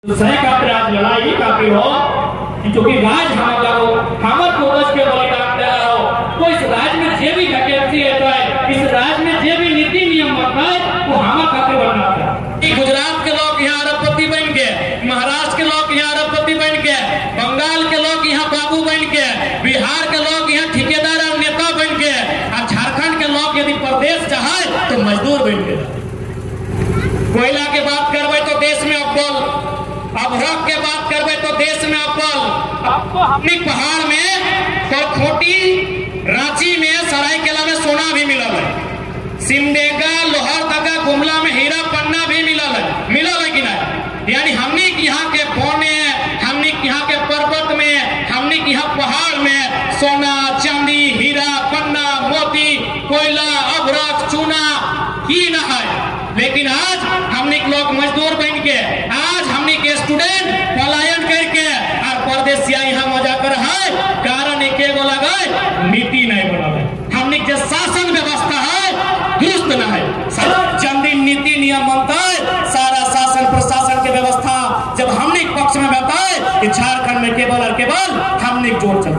सही खातिर आज लड़ाई खातिर हो कि चूंकि राज हमारा हो हमर फोकस के बलिदान दे हो तो इस राज्य में जे भी वैकेंसी है इस राज्य में जे भी नीति नियम बनता है वो हमार खातिर बनना है। गुजरात के लोग यहाँ अरबपति बन के, महाराष्ट्र के लोग यहाँ अरबपति बन के, बंगाल के लोग यहाँ बाबू बन के, बिहार के लोग यहाँ ठेकेदार और नेता बन के, और झारखंड के लोग यदि प्रदेश चाहे तो मजदूर बन के। कोयला के बात करवे तो देश में अव्वल, अभ्रक के बात करवे तो देश में अव्वल। आपको हमने पहाड़ में खोटी, रांची में, सरायकेला में सोना भी मिला है, सिमडेगा, लोहरदगा, गुमला में हीरा पन्ना भी मिला है कि नहीं? यानी हमने यहाँ के पौने, हमने यहाँ के पर्वत में, हमने यहाँ पहाड़ में सोना, चांदी, हीरा, पन्ना, मोती, कोयला, अभ्रक, चूना की न है। लेकिन आज हमने लोग मजदूर बन के, आज हमने के स्टूडेंट पलायन करके और परदेसिया यहाँ मजा कर है। कारण एक लगा नीति नहीं बना है, हमने जो शासन व्यवस्था है दुरुस्त न है। चंदी नीति नियम बनता है, सारा शासन प्रशासन की व्यवस्था जब हमने पक्ष में बनता है कि झारखंड में केवल और केवल हमने जोड़ चल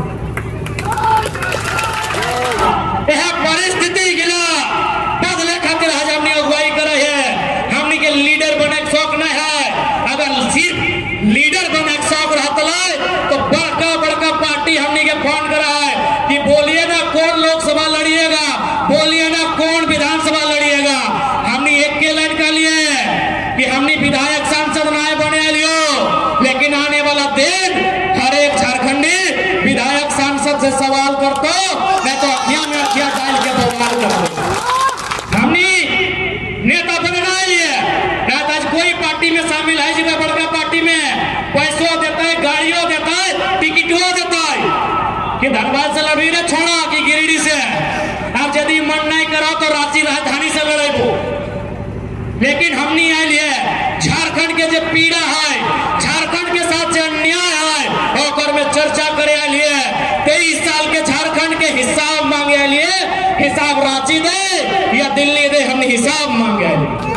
यह परिस्थिति गिला बदले खातिर आज हमने अगुवाई करे है। हमने के लीडर बने के शौक नहीं है। अगर सिर्फ लीडर बने के शौक रहता है तो बड़का बड़का पार्टी हमने के फोन करा है कि बोलिए ना कौन लोकसभा लड़िएगा, बोलिए ना कौन विधानसभा लड़िएगा। हमने एक के लाइन कर लिए कि हमने विधायक सांसद नहीं बने लियो, लेकिन आने वाला दिन हर एक झारखंडी विधायक सांसद से सवाल करता मैं तो अखिया में अखिया डाल के बवाल करता। हमने नेता बनना ही है। आज कोई पार्टी में शामिल है जितना बड़का पार्टी में पैसों देता है, गाड़ियों देता है, टिकटों देता है कि धनबाद से लड़ी ने छोड़ा कि गिरिडीह से। अब यदि मन नहीं करा तो रांची राजधानी से लड़ेबो। लेकिन हमने आयल है झारखंड के जो पीड़ा है, झारखंड के साथ जो अन्याय है ओकर में चर्चा करे लिए 23 साल के झारखंड के हिसाब मांगे लिए। हिसाब रांची दे या दिल्ली दे, हमने हिसाब मांगे।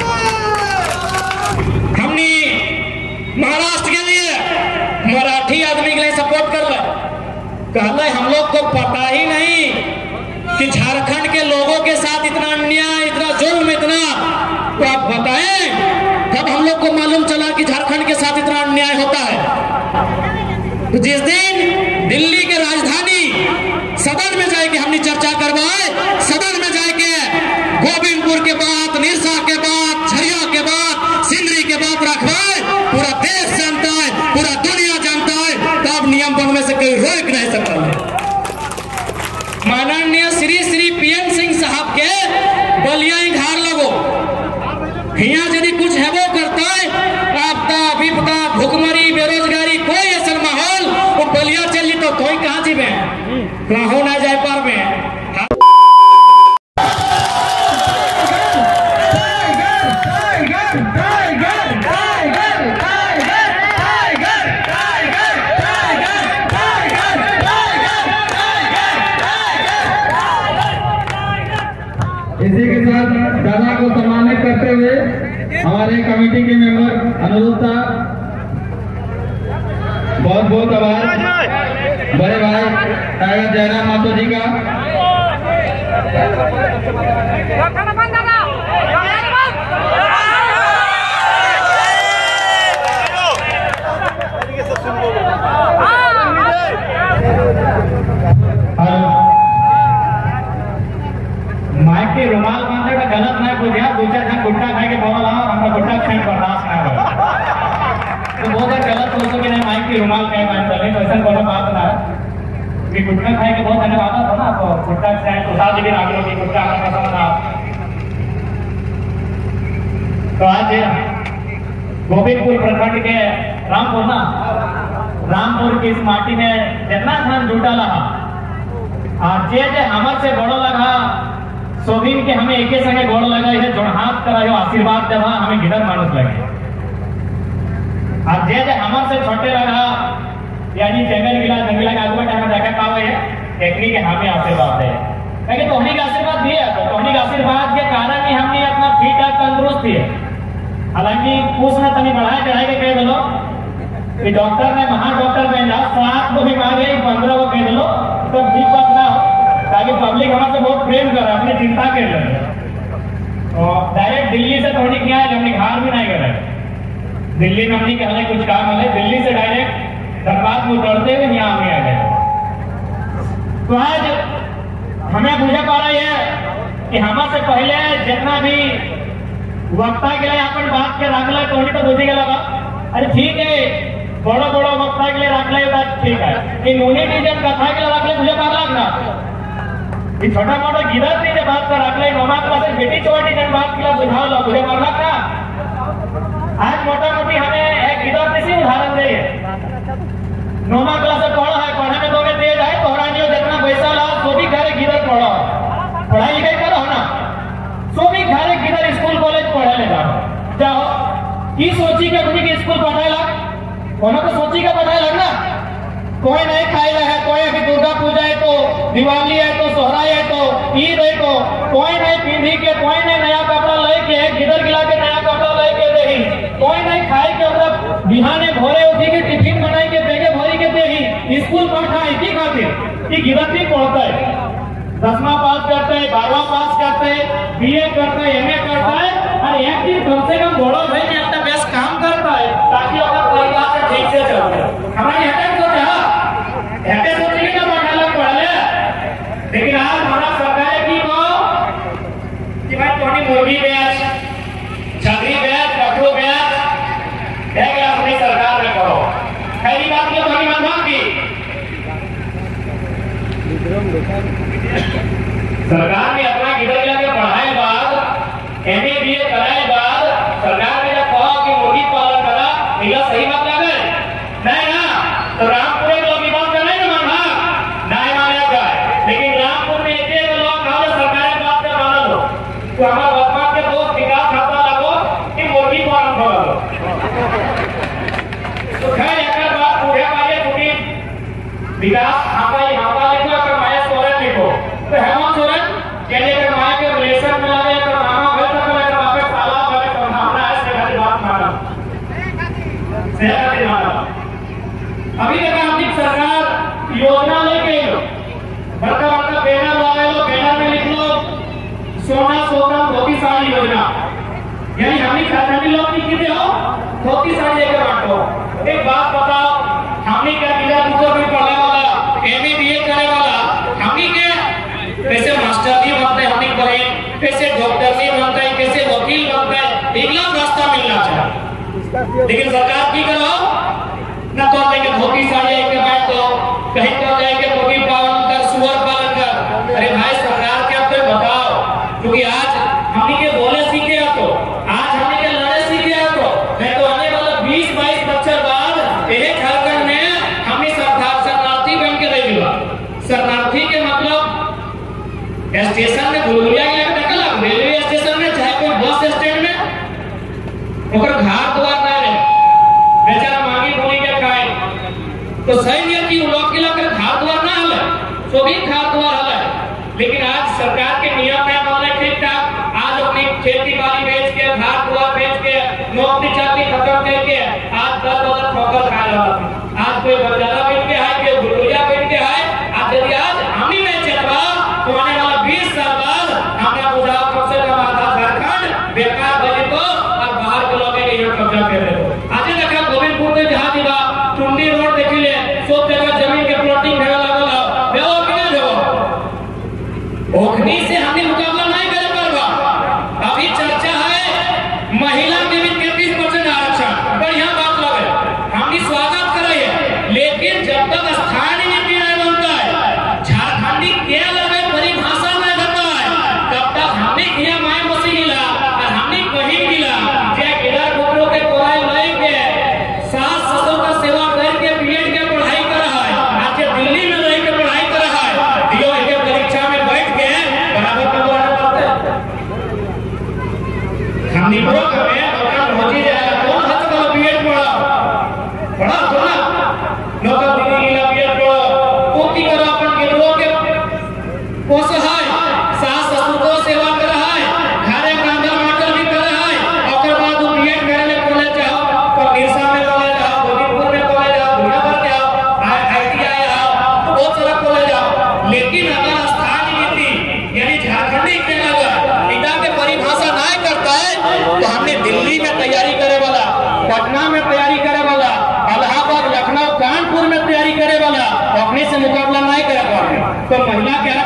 हमने महाराष्ट्र के लिए मराठी आदमी के लिए सपोर्ट कर रहे, कहले हम लोग को पता ही नहीं कि झारखंड के लोगों के साथ इतना अन्याय, इतना जुल्म, इतना तो आप बताएं। तब हम लोग को मालूम चला कि झारखंड के साथ इतना अन्याय होता है। तो जिस दिन दिल्ली के राजधानी सदन में जाके हमने चर्चा करवाए, सदन में जाके गोविंदपुर के बाद, निरसा के बाद, झरिया के बाद, सिंदरी के बाद रखवाए, पूरा देश जानता है, पूरा दुनिया जानता है, तब नियम बनने से कोई रोक नहीं सकता है। माननीय श्री पीएन सिंह साहब के बलिया घर लगो, यहाँ यदि कुछ हेबो करता है, आपदा, विपदा, भुखमरी, बेरोजगारी, कोई ऐसा माहौल वो बलिया चली तो कोई कहाँ जीवे हो ना जाए पार में। इसी के साथ दादा को सम्मानित करते हुए हमारे कमेटी के मेंबर अनुरुद्ध साहब, बहुत बहुत आभार बड़े भाई टाइगर जयराम मातो जी का। माइक के रुमाल बांधे का गलत नहीं बुझा, दूसरा जन गुट्टा खाए के बोला हमरा गुट्टा खाए बर्दाश्त ना हो तो बहुत गलत हो कि नहीं माइक के रुमाल कहे बांध रहे तो ऐसा कोई बात ना है कि गुट्टा खाए के बहुत धन्यवाद था ना। तो गुट्टा खाए तो साथ भी आगे की गुट्टा हमें पसंद था। तो आज गोविंदपुर प्रखंड के रामपुर ना, रामपुर की इस माटी में जितना धन जुटा लगा और जे हमर से बड़ो लगा सोभिन के हमें एक संगे गोड़ लगा है, जोड़ हाथ करा जो आशीर्वाद देवा हमें गिरर मानुस लगे। और जे हमर से छोटे लगा यानी जंगला का आगुआ टाइम देखा पावे है टेक्निक के हमें आशीर्वाद है। लेकिन तोहनी का आशीर्वाद दिए तो तोहनी का आशीर्वाद के कारण ही हमने अपना फिट और तंदुरुस्त है। हालांकि कुछ ना तनी बढ़ाए चढ़ाए के कह दो कि डॉक्टर ने महा डॉक्टर में ना 7 को बीमारी 15 को कह दो तो ठीक बात ना हो, ताकि पब्लिक हमारे बहुत प्रेम करे, अपनी चिंता कर ले। और डायरेक्ट दिल्ली से थोड़ी क्या है, हमने घर भी नहीं करे, दिल्ली में हमने कहले कुछ काम है, दिल्ली से डायरेक्ट धनबाद में उतरते हुए यहाँ में आ गए। तो आज हमें बुझा पा रही है कि हमारे पहले जितना भी वक्ता के लिए अपन बात के रख ले तो तो बुझी गया, अरे ठीक है बड़ो बड़ो वक्ता के लिए रख ले बात ठीक है, इन यूनिटी जब कथा के लिए रख ले मुझे पता लगना, ये छोटा मोटा गिरत नहीं जब बात कर रख ले, नौमा क्लास बेटी छोटी जब बात के लिए बुझाओ लो मुझे पता लगना। आज मोटा मोटी हमें एक गिरत इसी उदाहरण दे, नौमा क्लास पढ़ा है, पढ़ने में तो तेज है, तोहरा नहीं जितना पैसा ला सो भी घर गिरत पढ़ो, पढ़ाई लिखाई करो ना, सो भी घर गिरत स्कूल कॉलेज पढ़े ले जाओ, की सोची के अपनी की स्कूल पढ़ाए लग, उन्होंने तो सोची का पढ़ाए लग ना, कोई नहीं खाई रहा है, कोई अभी दुर्गा पूजा है तो दिवाली है तो सोहराई है तो ईद है तो कोई नहीं पीढ़ी के, कोई नहीं नया कपड़ा लेके गिदर गिला के नया कपड़ा लेके दे, कोई नहीं खाई के मतलब बिहाने भोरे उठी के टिफिन बनाई के बेगे भरी के दे, स्कूल पढ़ाई की खातिर कि गिरत नहीं पढ़ता है, 10वां पास करते हैं, 12वां पास करते हैं, बीए करता है, एमए करता है, और एक दिन कम से कम बड़ो भाई ने अपना बेस्ट काम करता है ताकि अपना परिवार से ठीक से चलते। हमारी हटक सोचे कि ना पढ़ा पढ़ले, लेकिन आज हमारा सरकार की को कि भाई तोनी मुर्गी बेच, छतरी बेच, कपड़ों बेच, है क्या अपनी सरकार में करो, पहली बात तो तोनी मनभाग की सरकार ने अपना गिरद गिला के पढ़ाए बाद, एमए बीए कराए बाद, सरकार ने जब कहा कि मुर्गी पालन करा, यह सही बात लगे नहीं ना, तो रामपुर के लोग बात कर रहे हैं ना नहीं माने जाए, लेकिन रामपुर में एक लोग कहा सरकार बात कर माना लो, तो हमारा वर्तमान के दोस्त विकास खाता लगो कि मुर्गी पालन करो, तो खैर एक बात पूछे पाइए क्योंकि विकास हमारा लिखो अगर माया सोरेन लिखो तो हेमंत सोरेन कहने के माया के रिलेशन में लगे तो मामा घर तक लगे वापस साला करे तो भावना है से खाली बात माना से खाली माना। अभी तक अपनी सरकार योजना लेके बड़का बड़का बैनर लगाए लो, बैनर में लिख लो सोना सोना धोती साड़ी योजना, यानी हमने खानदानी लोग नहीं किए हो धोती साड़ी लेकर बांटो। एक बात बताओ, हमने क्या किया, दूसरा भी पढ़ने वाला एमए बीए करने वाला हमने क्या कैसे मास्टर भी बनते हैं, हमने पढ़े कैसे डॉक्टर भी बनते हैं, कैसे वकील बनते हैं, एकदम रास्ता मिलना चाहिए, लेकिन सरकार की करो ना तो लेके धोती साड़ी लेके बैठो, कहीं तो जाके मुर्गी पालन कर, सुअर पालन कर, अरे भाई सरकार के आप बताओ, क्योंकि आज हमने के बोले सीखे तो आज हमने के लड़े सीखे तो मैं तो आने वाला 20-22 बच्चों बाद एक झारखंड में हमें शरणार्थी बन के रहेगा। शरणार्थी के मतलब स्टेशन में बुलबुलिया के लिए टकला, रेलवे स्टेशन में चाहे कोई बस स्टैंड में ओकर घर द्वार ना रहे, बेचारा मांगी बोली के खाए, तो सही है कि लोग के लिए घर द्वार ना हले, सो भी घर द्वार हले, लेकिन आज सरकार के नियम है बोले ठीक ठाक, आज अपनी खेती बाड़ी बेच के, घर द्वार बेच के, नौकरी चाकरी खत्म करके आज 10 डॉलर ठोकर खा रहा है, आज कोई बंजारा बन के है, कोई बुलबुलिया बन के है, आज यदि आज हम ही नहीं चलवा तो आने वाला 20 साल बाद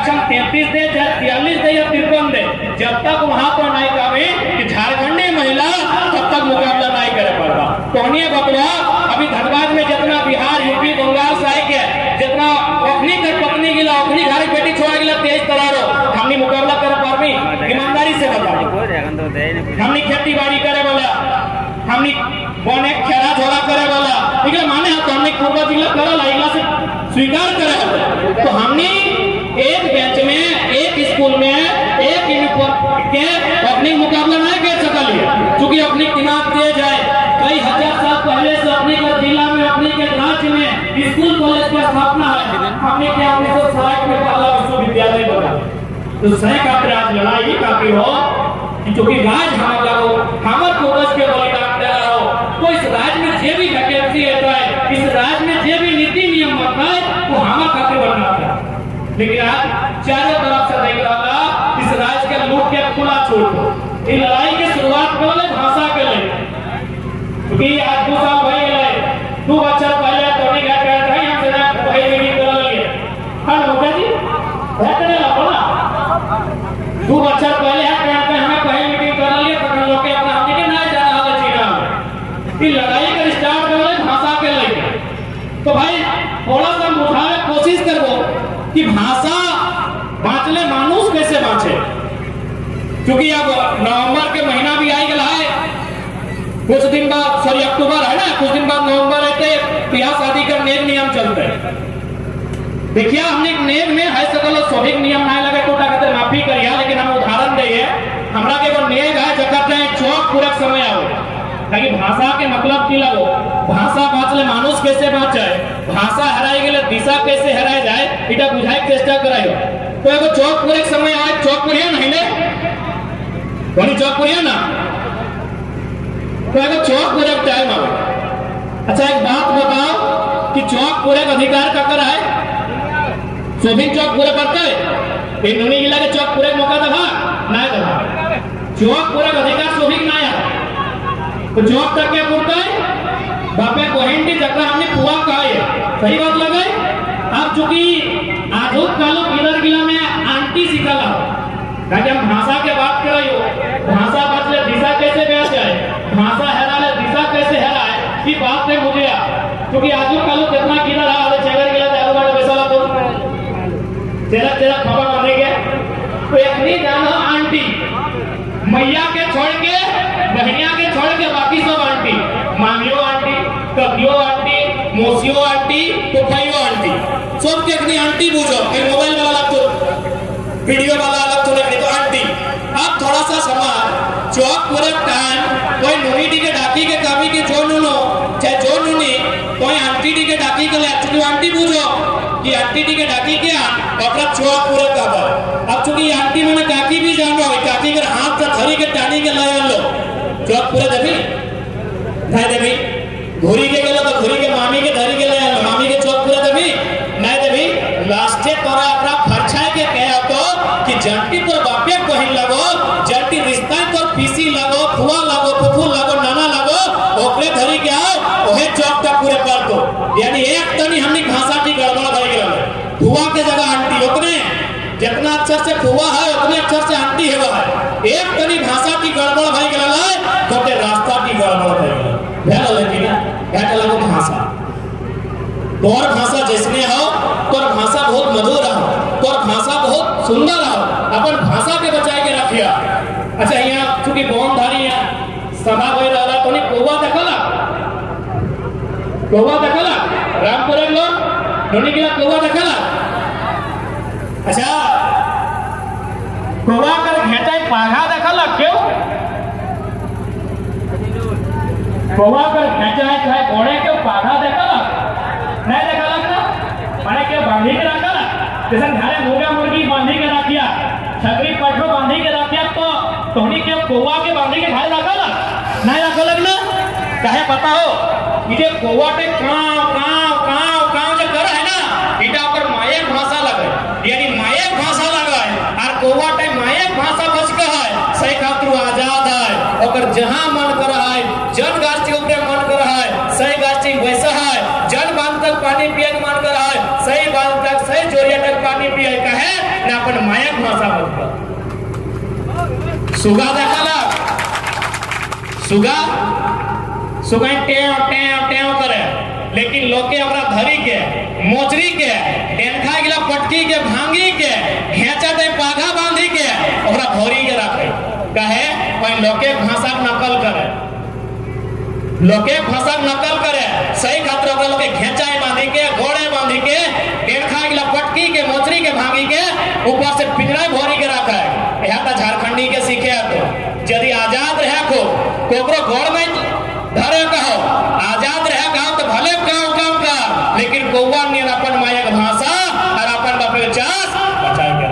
आरक्षण 33 दे चाहे 43 दे या 53 दे, जब तक वहां पर नहीं कहे कि झारखंडी महिला तब तक मुकाबला नहीं करे पड़ता। तो बतवा अभी धनबाद में जितना बिहार यूपी बंगाल से आए जितना अपनी कर पत्नी गिला अपनी घर बेटी छोड़ा गिला तेज तरारो हमने मुकाबला करे पारमी ईमानदारी से बता। हमने खेती बाड़ी करे वाला हमने बने खेरा झोला करे वाला ठीक है माने तो हमने पूर्व जिला करल आइला से स्वीकार करे। तो हमने एक बेंच में एक स्कूल में एक यूनिफॉर्म के अपनी मुकाबला नहीं कर सकल क्योंकि अपनी दिमाग तेज है। कई हजार साल पहले से अपने के जिला में अपने के राज्य में स्कूल कॉलेज की स्थापना है। हमने क्या 1960 में पहला विश्वविद्यालय बना। तो सही खातिर आज लड़ाई काफी हो क्योंकि राज हमारा हो हमारे पूर्वज के बलिदान दे रहा हो। तो इस राज्य में जे भी वैकेंसी है इस राज्य में जे भी नीति नियम बनता है वो हमारा खातिर बनना था। लेकिन आज चारों तरफ से देख रहा इस राज्य के लूट के खुला छूट इन लड़ाई की शुरुआत कर ले भाषा के लिए क्योंकि आज 2 साल भय गए 2 बच्चा पहले तो नहीं क्या कहते हैं हम जरा वही मीटिंग कर लिए हां मुखिया जी बैठने लगो ना 2 बच्चा पहले है कहते हैं हमें वही मीटिंग कर लिए तो लोग के अपना हमने के ना जा रहा है चीना की लड़ाई कर स्टार्ट कर ले भाषा के लिए। तो भाई थोड़ा सा उठाने कोशिश करो कि भाषा बांचले मानुष कैसे बांचे क्योंकि अब नवंबर के महीना भी आई गया है कुछ दिन बाद सॉरी अक्टूबर है ना कुछ दिन बाद नवंबर रहते ब्याह शादी का नेम नियम चलते हैं। देखिए हमने नेम में है सकल स्वाभाविक नियम ना लगे तो कहते माफी करिए लेकिन हम उदाहरण देंगे हमरा के एगो नेम है जगत है चौक पूरक समय आओ ताकि भाषा के मतलब की लगो भाषा बाँचले मानुष कैसे बाँचे भाषा हराई गए दिशा कैसे हराई जाए इटा बुझाई चेष्टा कराइयो। तो एगो चौक पूरक समय आए चौक पुरिया नहीं ले कोनी चौक पुरिया ना तो एगो चौक पूरक टाइम आओ। अच्छा एक बात बताओ कि चौक पूरक अधिकार का कर है शोभिक चौक पूरे पड़ता है नूनी जिला के चौक पूरे मौका दफा ना दफा चौक पूरक अधिकार शोभिक ना है तो चौक तक क्या पूरता है बापे बहन की जगह हमने कुआ कहा है सही बात लगे। अब चूंकि आधुनिक कालों किलर किला में आंटी सीखा ला ताकि हम भाषा के बात कर रही हो भाषा बचले दिशा कैसे बह जाए भाषा हरा ले दिशा कैसे हरा है ये बात नहीं मुझे क्योंकि आधुनिक कालों कितना किलर रहा है चेगर किला जादू वाला बेसाला तो तेरा तेरा खबर बने गए तो एक नहीं जानो आंटी मैया के छोड़ के बहनिया के छोड़ के बाकी सब आंटी मामियो आंटी कबियो आंटी मोसियो आंटी फुफाइयो आंटी सब के अपनी आंटी पूछो फिर मोबाइल वाला अलग तो वीडियो वाला अलग तो नहीं तो आंटी। अब थोड़ा सा समाज चौक पूरे टाइम कोई नूनी डी के डाकी के कभी के जो नूनो चाहे जो नूनी कोई आंटी डी के डाकी के एक्चुअली आंटी पूछो कि आंटी डी के डाकी क्या अपना चौक पूरे कबर। अब चूंकि आंटी मैंने काकी भी जानो काकी के हाथ से धरी के टानी के ले लो चौक पूरे देवी नहीं देवी घुरी के गेलो तो घुरी के मामी के धरी के ले लो मामी के चौक पूरे देवी नहीं देवी लास्टे तोरा अपना फरछाए के कहे तो कि जंटी तो बापे कहीं लगो जंटी रिश्ता तो पीसी लगो फुआ लगो फुफू लगो नाना लगो ओकरे धरी के आओ ओहे चौक तक पूरे कर दो यानी एक तनी हमनी भाषा की गड़बड़ भई गेल फुआ के जगह आंटी ओकरे जितना अक्षर से फुआ है उतने अक्षर से आंटी है एक तनी भाषा की गड़बड़ भई गेल है तो के रास्ता की गड़बड़ भई गेल लेकिन कहते लगो भाषा तोर भाषा जिसने हो तोर भाषा बहुत मधुर हो तोर भाषा बहुत सुंदर हो अपन भाषा के बचाए के रखिया। अच्छा यहाँ चूंकि बौन धारी सभा हो रहा तो नहीं कौवा देखला रामपुर लोग नोनी के कौवा देखला। अच्छा कौवा कर घेटा पाघा देखला क्यों कौवा कर घेटा है चाहे घोड़े के पाघा देखला नहीं देखला ना माने के बांधी के रखला जैसे घरे मुर्गा मुर्गी बांधी के रखिया छकरी पटरो बांधी के रखिया तो तोहनी के कौवा के बांधी के घरे रखला नहीं रखला ना काहे पता हो ये कौवा पे काव काव काव काव जो कर है ना इटा पर मायक भाषा लगे यानी मायक भाषा लगा है और कौवा पे मायक भाषा बच के है सही खातिर आजाद है और जहां मन कर है जन गाछ के ऊपर मन कर है सही गाछ वैसा है जन बांध तक पानी पिए मन कर है सही बांध तक सही जोरिया तक पानी पिए कहे ना अपन मायक भाषा बोलता। सुगा देखला, सुगा सुगा टेव टेव टेव करे, लेकिन लोके ओकरा धरी के मोचरी के डेनखा गिला पटकी के भांगी के घेचा दे पाघा बांधी के ओकरा भौरी के रखे कहे कोई लोके भाषा नकल करे, लोके भाषा नकल करे सही खातिर ओकरा लोके घेचा बांधी के घोड़े बांधी के डेनखा गिला पटकी के मोचरी के भांगी के ऊपर से पिंजरा भौरी के रखे। यह तो झारखंडी के सीखे तो यदि आजाद रहे को कोकरो घोड़ में धरे कहो आजाद रहे कहो तो भले काम काम कर, लेकिन कौवा ने अपन मायक भाषा और अपन बापे चास बचाई के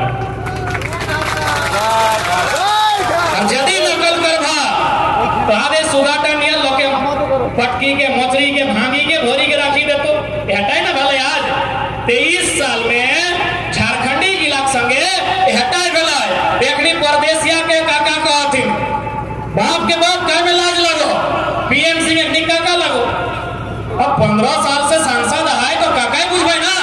यदि नकल करभा तो आदे सुगाटा नियल लोके पटकी के मोचरी के भांगी के भोरी के राखी दे तो हटाई ना भले आज 23 साल में झारखंडी इलाक संगे हटाई गला एकनी परदेसिया के काका कहथिन बाप के बाप कहे में लाज लगो पीएमसी में एकनी काका लगो। अब 15 साल से सांसद है तो काका ही बुझबे ना,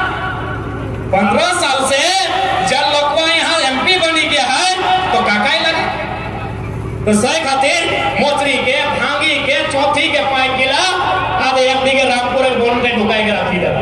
15 साल से जब लोकवा यहाँ एमपी बनी गया है तो काका ही लगे। तो सही खातिर मोचरी के भांगी के चौथी के पाई गिला आधे एमपी के रामपुर बोन के ढुकाई के रखी दे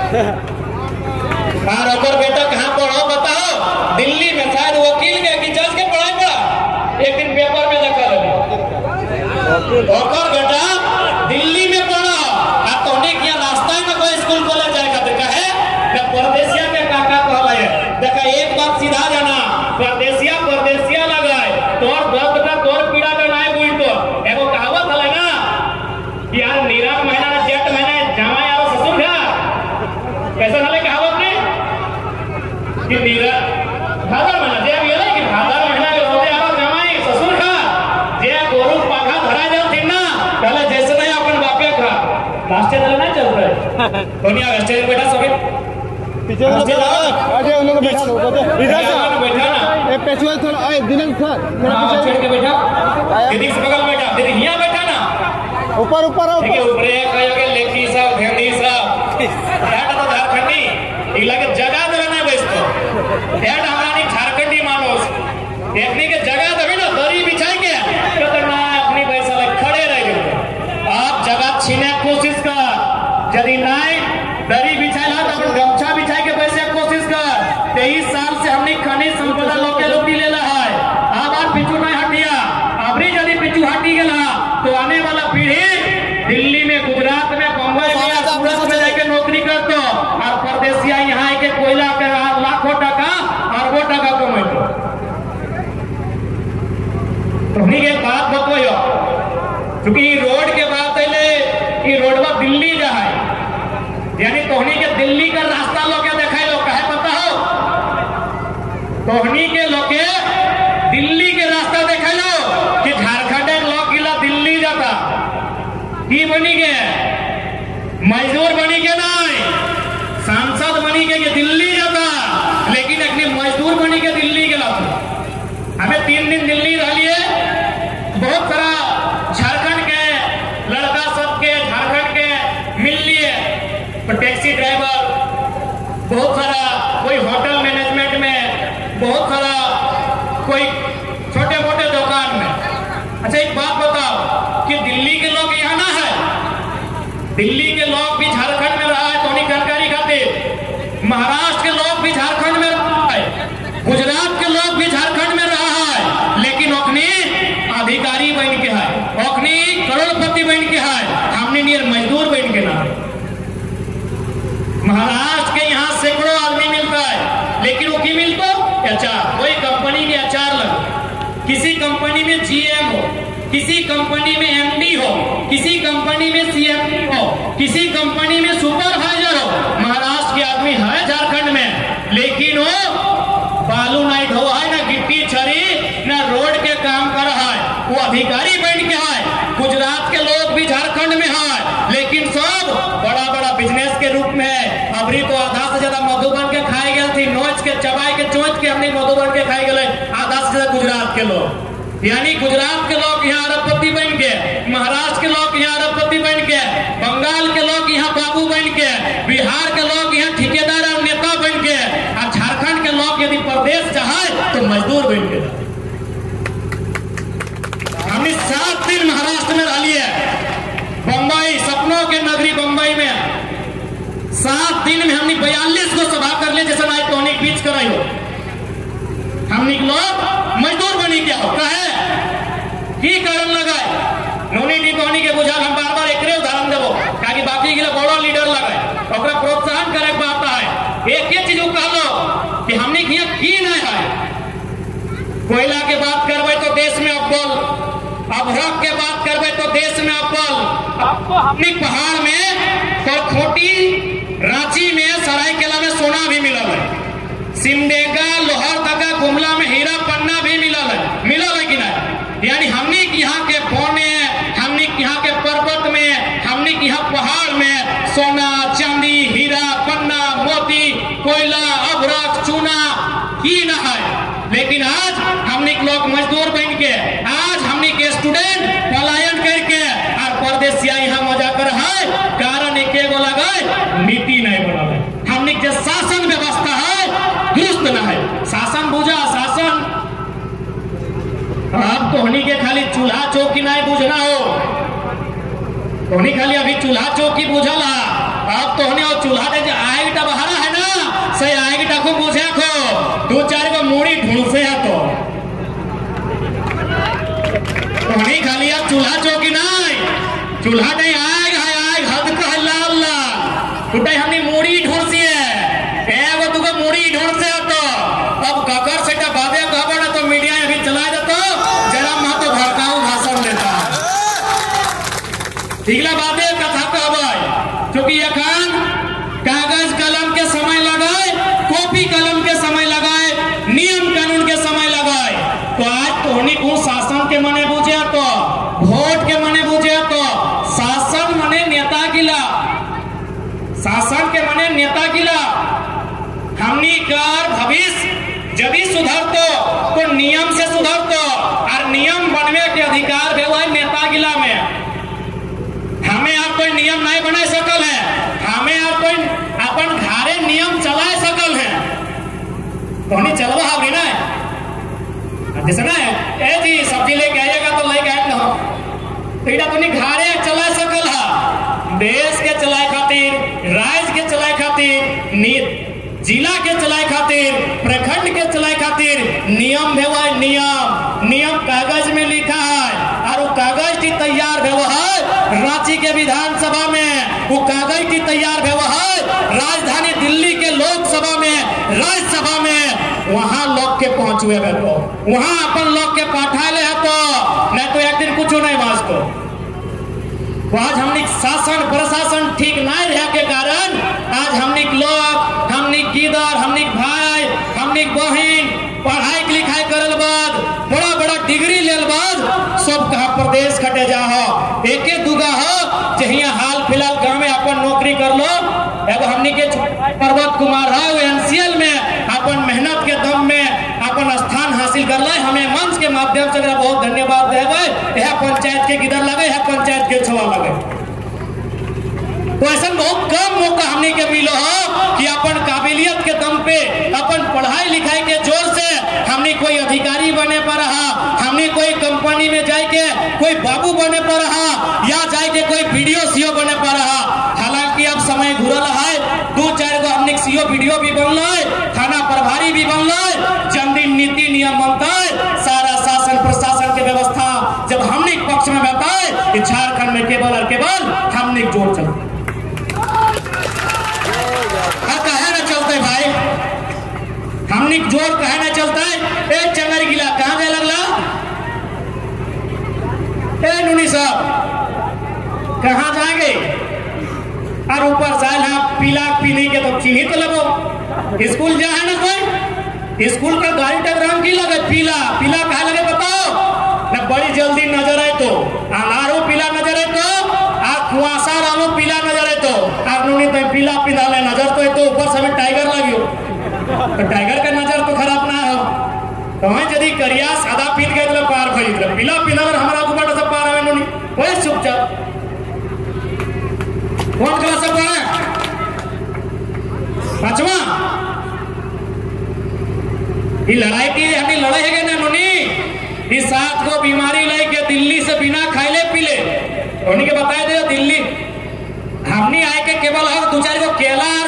और ओकर बेटा कहाँ पढ़ो बताओ, दिल्ली में शायद वकील के कि जज के पढ़ाई पड़ा, एक दिन पेपर में देखा लगे ओकर बेटा दिल्ली में पढ़ा आ तोने किया रास्ता में कोई स्कूल कॉलेज जाए खातिर कहे मैं परदेसिया के काका कहला है देखा एक बात सीधा जाना परदेसिया परदेसिया लगाए तोर दर्द का तोर पीड़ा का नाय बुझ तो एगो कहावत है ना कि यार नीरव महीना जेठ महीना जामा यार ससुर घर कैसा नाले कहावत ने कि नीरव भादर महीना जे भी है कि भादर महीना के रोते आरो जामाई ससुर घर जे गोरु पाखा धरा जाओ थी ना पहले जैसे नहीं अपन बापे खा रास्ते दल नहीं चल रहे दुनिया स्टेज बैठा सभी पीछे उन लोग बैठा दो इधर से बैठा ना ए पेचुआ थोड़ा ए दिनक सर थोड़ा हां पीछे छोड़ के बैठा दीदी से बगल बैठा दीदी यहां बैठा ना ऊपर ऊपर ठीक है ऊपर कहोगे लेखी साहब भेंडी साहब यार तो झारखंडी इला के जगह देवे ना बैसतो यार हमरा नहीं झारखंडी मानोस देखने के जगह देवे ना दरी बिछाई के तो ना अपनी पैसा ले खड़े रह गए आप जगह छीने कोशिश कर यदि नहीं दरी बिछाइला तो अपन गमछा बिछाई के बैसे कोशिश कर 23 साल से हमने खनिज संपदा लोग के लूटी लेला है अब और पिछू नहीं हटिया अबरी यदि पिछू हटी गेला तो आने वाला पीढ़ी दिल्ली में गुजरात में बम्बई में सूरत में जाके नौकरी करतो और परदेसिया यहाँ के कोयला के लाखों टका अरबों टका कमाइतो। तो हमनी के बात बतोयो क्योंकि रोड के बात है कि रोडवा दिल्ली जा है यानी तोहनी के दिल्ली का रास्ता लोके देखाई लो कहे पता हो तोहनी के लोके दिल्ली के रास्ता देखाई लो कि झारखंड लोग गिला दिल्ली जाता की बनी के मजदूर बनी के नहीं सांसद बनी के दिल्ली जाता लेकिन अपने मजदूर बनी के दिल्ली गेला हमें 3 दिन दिल्ली रहिए बहुत सारा झारखंड के लड़का सब के झारखंड के मिल लिए तो टैक्सी ड्राइवर बहुत सारा कोई होटल मैनेजमेंट में बहुत सारा कोई छोटे मोटे दुकान में। अच्छा एक बात बताओ कि दिल्ली के लोग यहाँ ना है दिल्ली के लोग भी झारखंड में रहा है तो उन्हीं जानकारी खातिर महाराष्ट्र के लोग भी झारखंड में रहा है गुजरात के लोग भी झारखंड में रहा है लेकिन ओखनी अधिकारी बन के है ओखनी करोड़पति बन के है हमने नियर मजदूर बन के ना है। महाराष्ट्र के यहाँ सैकड़ों आदमी मिलता है लेकिन वो की मिलता अचार कोई कंपनी के अचार लगे किसी कंपनी में जीएम हो किसी कंपनी में एमडी हो किसी कंपनी में सीएमडी हो किसी कंपनी में सुपरवाइजर हो महाराष्ट्र के आदमी है झारखंड में लेकिन वो बालू नहीं ढोआ है ना गिट्टी छरी ना रोड के काम कर रहा है वो अधिकारी बन के है। गुजरात के लोग भी झारखंड में है लेकिन सब बड़ा बड़ा बिजनेस के रूप में है। अबरी तो आधा से ज्यादा मधुबन के खाए गए थी नोच के चबाई के चोच के हमने मधुबन के खाए गए आधा से ज्यादा गुजरात के लोग यानी गुजरात के लोग यहाँ अरबपति बन के महाराष्ट्र के लोग यहाँ अरबपति बन के बंगाल के लोग यहाँ बाबू बन के बिहार के लोग यहाँ ठेकेदार और नेता बन के और झारखंड के लोग यदि 7 दिन में हमने 42 को सभा कर ले, जैसे मैं टोनी बीच कर रही हो। हमने लोग मजदूर बनी क्या हो कहे की कारण लगाए नोनी टी टोनी के बुझा। हम बार बार एकरे उदाहरण देवो ताकि बाकी के बड़ो लीडर लगाए ओकरा प्रोत्साहन करे के बात है। एक चीज कहलो कि हमने यहाँ की नहीं है। कोयला के बात करवे तो देश में अव्वल, अभ्रक के बात करवे तो देश में अव्वल। आपको हमने पहाड़ में करखोटी, रांची में, सरायकेला में सोना भी मिला है। सिमडेगा, लोहरदगा, गुमला में हीरा पन्ना भी मिला है कि नहीं। यानी हमने यहाँ के बोने, हमने यहाँ के पर्वत में, हमने यहाँ पहाड़ में सोना, चांदी, हीरा, पन्ना, मोती, कोयला, अभ्रक, चूना की न है। लेकिन आज हमने लोग मजदूर बन के, आज हमने के स्टूडेंट पलायन करके और परदेसिया यहाँ मजा कर है। कारण एक गो लगा नीति नहीं बना है। हमने जो शासन व्यवस्था है दुरुस्त न है। शासन बुझा शासन अब तो होनी के खाली चूल्हा चौकी नहीं बुझना हो, होनी खाली अभी चूल्हा चौकी बुझला। अब तो होने और चूल्हा दे आएगा बहारा है ना, सही आएगा को बुझे को 2-4 को मूड़ी ढूंढसे है तो होनी खाली अब चूल्हा चौकी नहीं, चूल्हा नहीं आएगा हद का लाल टूटे हमने मूड़ी ढूंढसी है। एगो तुको मूड़ी ढूंढसे है तो अब ककर से बादे खबर तो मीडिया अभी चला देता जरा मां तो भड़काऊ भाषण देता इगला बादे कथा कहबै। क्योंकि अखन कागज कलम के समय लगाए, कॉपी कलम के समय लगाए, नियम कानून के समय लगाए। तो आज तो होनी को शासन के मने बुझे तो वोट के मने बुझे तो शासन मने नेता गिला, शासन के मने नेता गिला। हमनी कर भविष्य जब भी सुधरतो तो नियम से सुधरतो और नियम बनवे के अधिकार भी हुआ नेता गिला में। हमें आप कोई नियम नहीं बना सकल है, हमें आप कोई अपन घरे नियम चला सकल है तो नहीं चलवा हमी ना जैसे ना ए जी सब्जी लेके आइएगा तो लेके आए ना तो इटा तो नहीं घरे चला सकल है। देश के चलाए खातिर, राज्य के चलाए खातिर, जिला के चलाए खातिर, प्रखंड के चलाए खातिर नियम भेवा नियम, नियम कागज में लिखा है और वो कागज की तैयार भेवा है रांची के विधानसभा में, वो कागज की तैयार भेवा है राजधानी दिल्ली के लोकसभा में, राज्यसभा में। वहां लोग के पहुंचुए तो वहां अपन लोग के पाठाले है तो नहीं तो एक दिन कुछ नहीं बाज को। आज हमने शासन प्रशासन ठीक नहीं रहा के कारण आज हमने लोग, हमने गिदर, हमने भाई, हमने बहन पढ़ाई लिखाई करल बाद बड़ा बड़ा डिग्री लेल बाद सब कहा प्रदेश खटे जा हो। एके दुगा हो जहिया हाल फिलहाल गांव में अपन नौकरी कर लो। एगो हमने के पर्वत कुमार है वो एनसीएल में अपन मेहनत के दम में अपन स्थान हासिल कर ले। हमें मंच के माध्यम से बहुत धन्यवाद देवे। यह पंचायत के किधर लगे, यह पंचायत के छुआ लगे तो ऐसा बहुत कम मौका हमने के मिलो हो कि अपन काबिलियत के दम पे, अपन पढ़ाई लिखाई के जोर से हमने कोई अधिकारी बने पर रहा, हमने कोई कंपनी में जाके कोई बाबू बने पर रहा या जाके कोई वीडियो सीओ बने पर रहा। हालांकि अब समय घुरल है, 2-4 गो हमने सीओ वीडियो भी बनल है, थाना प्रभारी भी बनल है, जन्मदिन नीति नियम बनता है, सारा शासन प्रशासन के व्यवस्था जब हमने पक्ष में बताए कि झारखंड में केवल और केवल हमने जोर चलता कहे ना चलते भाई, हमने जोर कहे ना चलता है। एक चंगर गिला कहाँ जाए लगला ए नूनी साहब कहाँ जाएंगे और ऊपर साल हाँ पीला पीली के तो चिन्ही तो लगो। स्कूल जा है ना कोई स्कूल का गाड़ी तक रंग की लगे पीला, पीला कहा लगे बताओ ना। बड़ी जल्दी नजर आए तो अनारो पीला नजर आए तो कुआसा रामो पीला नजर है तो आपने तो पीला पिला ले नजर तो ऊपर से टाइगर लगियो तो टाइगर का नजर तो खराब ना हो तो वहीं यदि करिया सादा पील गए तो पार भई तो पीला पिला हमारा ऊपर से पार आवे नोनी ओए चुपचाप कौन क्लास से पढ़े 5वां ये लड़ाई की हमने लड़ाई है ना नोनी। इस 7 को बीमारी लेके दिल्ली से बिना खाइले पीले उन्हीं के बताए दे दिल्ली हमने आए के केवल हर 2-4 को केला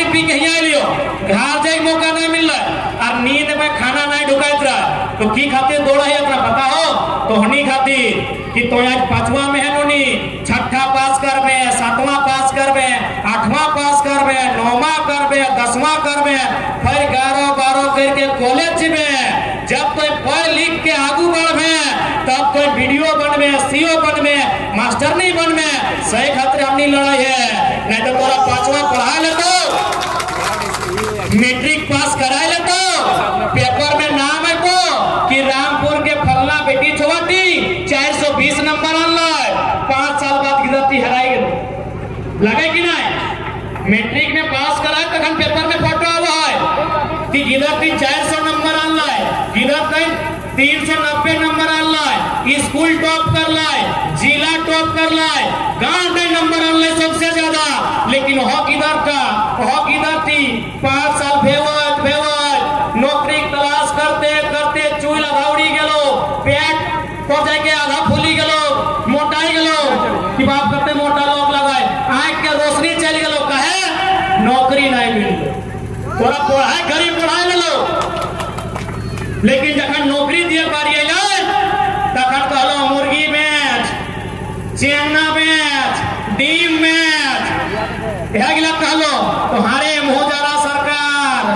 पी के यहाँ लियो घर जाए मौका नहीं मिल रहा और नींद में खाना नहीं ढुकाइत रहा तो की खातिर दौड़ा है अपना पता हो तो हनी खातिर कि तो आज 5वां में है नोनी 6ठा पास करबे 7वां पास करबे 8वां पास करबे 9वां करबे 10वां करबे फिर 11 12 करके कॉलेज में जब तो पढ़ लिख के आगू बढ़बे तब तो वीडियो बनबे सीओ बनबे मास्टर नहीं बनबे सही खातिर हमनी लड़ाई है नहीं तो तोरा 5वां पढ़ा ले तो मैट्रिक पास करा ले तो पेपर में नाम है तो कि रामपुर के फलना बेटी छोटी 420 नंबर आनलाय 5 साल बाद गिरती हराई गई लगे कि नहीं मैट्रिक में पास करा तखन पेपर में फोटो आवा है कि गिरती 400 नंबर आनलाय गिरती 390 नंबर आनलाय स्कूल टॉप कर लाए जिला टॉप कर लाए गांव में नंबर आनलाय सबसे ज्यादा लेकिन हो किधर थी 5 साल भेवत नौकरी तलाश करते करते चूल अधावड़ी गेलो पेट पहुंचे के आधा फूली गेलो मोटाई गेलो कि बाप करते मोटा लोग लगाए आंख के रोशनी चली गेलो कहे नौकरी नहीं मिली तोरा पढ़ाई गरीब पढ़ाई ले लो लेकिन जखन नौकरी दिए बारी आइले तखन कहलो मुर्गी मैच चेंगना मैच डीम मैच यह गिला कहलो तुम्हारे मोहजारा सरकार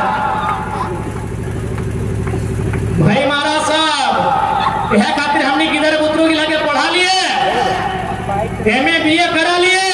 भाई मारा साहब यह खातिर हमने किधर पुत्रों की लगे पढ़ा लिए एमए बीए करा लिए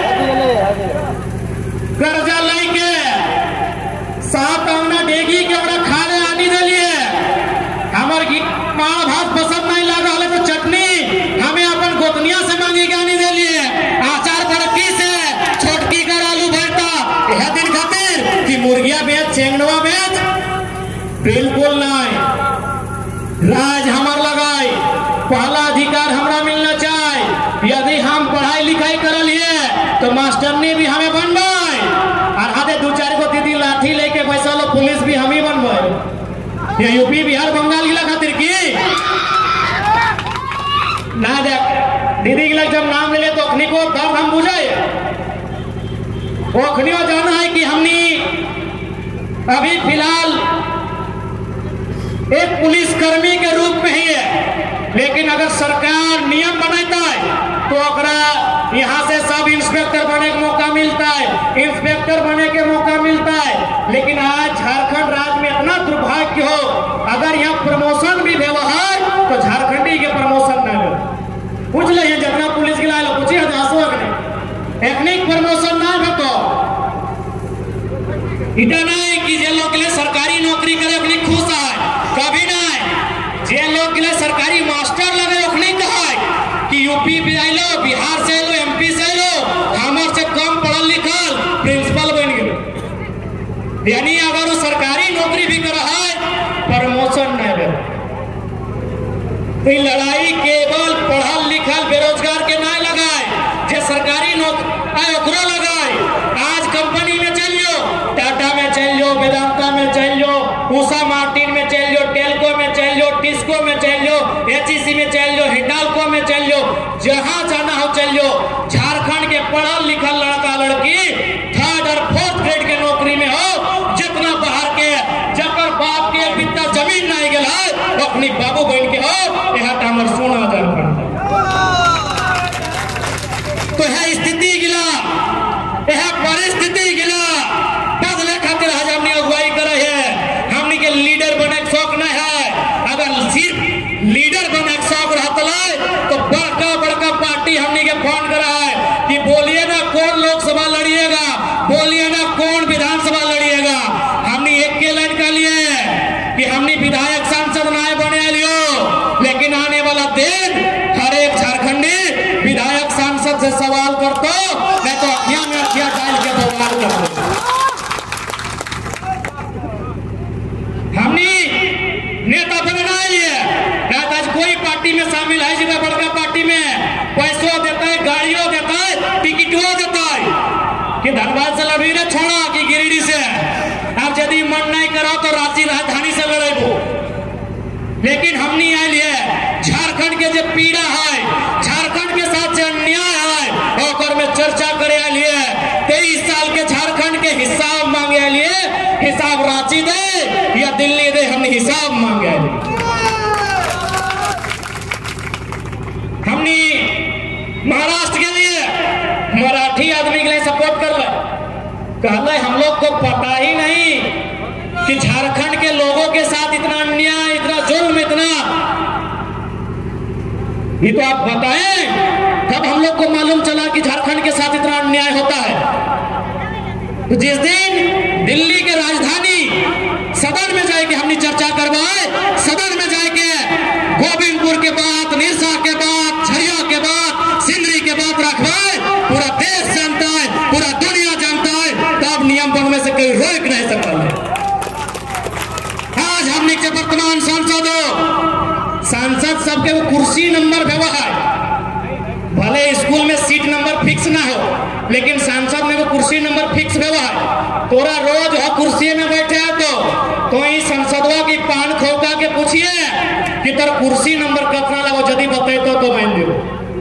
कर्जा लेके 7 आना डेगी के ओरा खाने आनी दे लिए हमार माँ भात पसंद नहीं लगा हले तो चटनी हमें अपन गोतनिया से मांगी के आनी दे लिए आचार तरक्की से छोटकी कर आलू भरता यह दिन खातिर कि मुर्गिया बेच चेंगनवा बेच बिल्कुल नहीं राज हमार लगाई पहला अधिकार हमरा मिलना चाहिए यदि हम पढ़ाई लिखाई कर लिए तो मास्टर ने भी हमें बनवाए और आधे 2-4 को दीदी लाठी लेके पैसा लो पुलिस भी हम ही बनवाए ये यूपी बिहार बंगाल गिला खातिर की ना देख दीदी गिला जब नाम ले तो अखनी को दर्द हम बुझे ओखनियो जाना है कि हमने अभी फिलहाल एक पुलिसकर्मी के रूप में ही है लेकिन अगर सरकार नियम बनाता है तो अगर यहाँ से सब इंस्पेक्टर बने का मौका मिलता है इंस्पेक्टर बने के मौका मिलता है लेकिन आज झारखंड राज्य में इतना दुर्भाग्य हो अगर यहाँ प्रमोशन भी व्यवहार तो झारखंडी के प्रमोशन न हो पूछ ले जितना पुलिस के लाए पूछिए एक प्रमोशन ना हो तो इतना नहीं कि जे लोग के लिए सरकारी नौकरी करे अपनी खुश है कभी नहीं जे लोग के लिए सरकारी मास्टर लगे रखनी है कि यूपी भी आइलो बिहार से आइलो एमपी से आइलो हमर से कम पढ़ल लिखल प्रिंसिपल बन गए यानी अगर वो सरकारी नौकरी भी कर रहा है प्रमोशन नहीं है तो लड़ाई केवल पढ़ल लिखल बेरोजगार के नहीं लगाए जे सरकारी नौकरी लगाए आज कंपनी में चलियो टाटा में चलियो वेदांता में चलियो उषा मार्टिन में चलियो टेल्को में चलियो टिस्को में चलियो एचईसी में चलियो हिंडाल्को में चलियो जहां जाना हो चलियो झारखंड के पढ़ल लिखल लड़का लड़की 3rd और 4th ग्रेड के नौकरी में हो जितना बाहर के जकर बाप के बित्ता जमीन नहीं गल है अपनी बाबू बहन के हो यह हमर सोना झारखंड तो है स्थिति गिला यह परिस्थिति गिला बदले खातिर आज हमने अगुवाई करे है हमने के लीडर बने के शौक नहीं है अगर सिर्फ लीडर बने के शौक रहता तो बड़का बड़का पार्टी हमने के फोन करा है कि बोलिए ना कौन लोकसभा लड़िएगा बोलिए ना कौन विधानसभा लड़िएगा हमने एक के लाइन का लिए कि हमने विधायक सांसद नहीं बने लियो लेकिन आने वाला दिन हर एक झारखंडी विधायक सांसद से सवाल करता मैं तो अखिया में अखिया डाल के बवाल करता हमने नेता बनना है आज कोई पार्टी में शामिल है जितना बड़का पार्टी में पैसों देता है गाड़ियों देता है टिकटों देता है कि धनबाद से लड़ी ने छोड़ा कि गिरिडीह से अब यदि मन नहीं करो तो रांची राजधानी से लड़ेबो लेकिन हमने आए लिए झारखंड के जो पीड़ा है झारखंड के साथ जो अन्याय है और में चर्चा करे लिए 23 साल के झारखंड के हिसाब मांगे कहले हम लोग को पता ही नहीं कि झारखंड के लोगों के साथ इतना अन्याय, इतना जुल्म, इतना, ये तो आप बताएं तब हम लोग को मालूम चला कि झारखंड के साथ इतना अन्याय होता है। तो जिस दिन दिल्ली के राजधानी सदन में जाके हमने चर्चा करवाए, सदन में जाके गोविंदपुर के बाद, निरसा के बाद, झरिया के बाद, सिंदरी के बाद रखवाए, पूरा देश जानता है, पूरा दुनिया जानता है, तब नियम बनने से कोई रोक नहीं सकता है। आज हमने के वर्तमान सांसद सबके वो कुर्सी नंबर व्यवहार, भले स्कूल में सीट नंबर फिक्स ना हो, लेकिन सांसद में वो कुर्सी नंबर फिक्स व्यवहार। तोरा रोज हो कुर्सी में बैठे है तो ही संसदवा की पान खोका के पूछिए कि तेरा कुर्सी नंबर कितना लगो, यदि बते तो मान दो।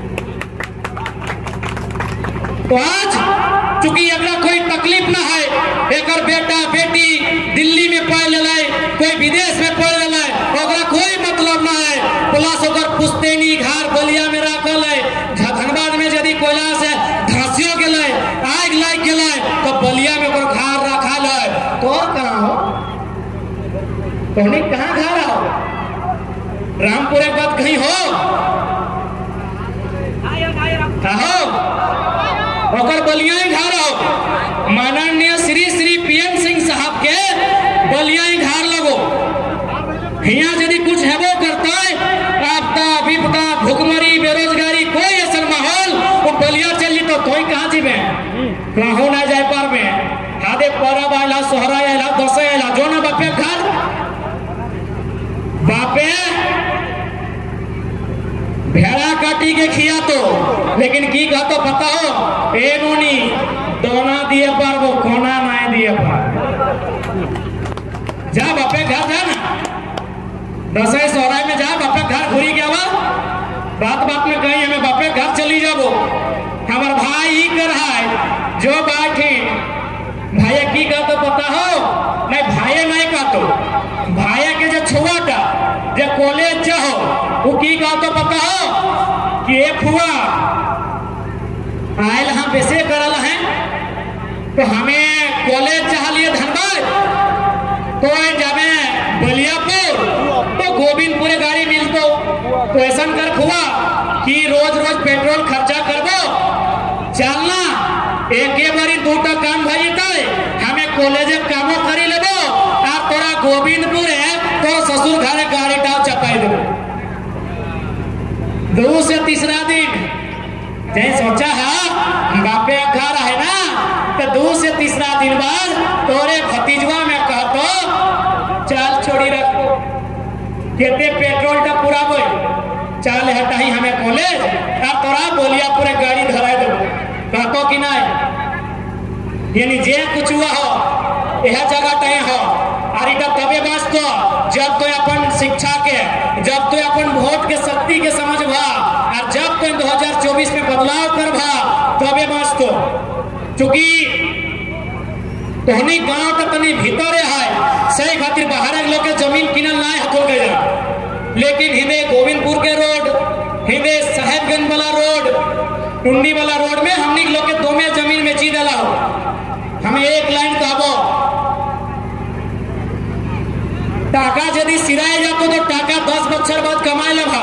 तो आज चूंकि अगला कोई तकलीफ ना है, एक बेटा बेटी दिल्ली में पढ़ ले, कोई विदेश में पढ़ ले, कोई मतलब ना है, प्लस होकर पुश्तैनी घर बलिया में रखल है, धनबाद में यदि कोयला से धसियो गए, आग लग गए, तो बलिया में घर रखल है। तो कहाँ हो कहाँ घर हो? रामपुर एक बात कहीं हो और बलिया घर हो। माननीय श्री श्री पीएम सिंह साहब के बलिया घर लगो, यहाँ यदि कुछ हेबो करता है, आपदा विपदा भुखमरी बेरोजगारी कोई ऐसा माहौल, वो बलिया चली तो कोई कहाँ जीवे, कहूँ ना जाए पार में। हादे परब आयला, सोहरा आयला, दशे आयला, जो ना बापे घर बापे भेड़ा काटी के खिया तो, लेकिन की कहा तो पता हो, ए नोनी दोना दिए पर वो कोना नहीं दिए पर। जा बापे घर जा ना, दसई सोहराय में जा, बापे घर घुरी गया वा, बात बात में कहीं हमें बापे घर चली जाबो। हमार भाई ही कर है जो बैठे भाई की का तो पता हो नहीं, भाई नहीं का तो भाई के जो छुआटा जो कॉलेज जाओ वो की का तो पता हो कि एक हुआ आयल हम वैसे करल हैं, तो हमें कॉलेज चाह लिए धनबाद, तो जावे बलियापुर तो गोविंदपुर गाड़ी मिलतो, तो ऐसा कर खुआ कि रोज रोज पेट्रोल खर्चा कर दो, चलना एक बारी दूटा काम भाई तय हमें कॉलेज काम करी लेबो, और तोरा गोविंदपुर है तो ससुर घर गाड़ी टाव चपाई देबो। 2 से तीसरा दिन जैसे सोचा है बापे घर है ना, तो 2 से तीसरा दिन बाद तोरे भतीजवा में कहतो चल छोड़ी रखो, कहते पेट्रोल टा पूरा बोल चल हटाई हमें कॉलेज, और तोरा बोलिया पूरे गाड़ी धराई देबो, कहतो कि नहीं। यानी जे कुछ हुआ हो यह जगह तय हो, और इटा तबे बास्तो जब तो अपन शिक्षा के, जब तो अपन वोट के शक्ति के समझ भा, और जब तो 2024 में बदलाव कर भा तबे बास्तो। चूंकि तोहनी गांव तक तनी भीतर है, सही खातिर बाहर लोग के जमीन किनल ना हथो के जा, लेकिन हिंदे गोविंदपुर के रोड, हिंदे साहेबगंज वाला रोड, टुंडी वाला रोड में हमनी लोग के दो में जमीन में ची दिला हो। हमें एक लाइन कहबो, टाका यदि सिराए जातो तो टाका 10 बच्चर बाद कमाए लगा,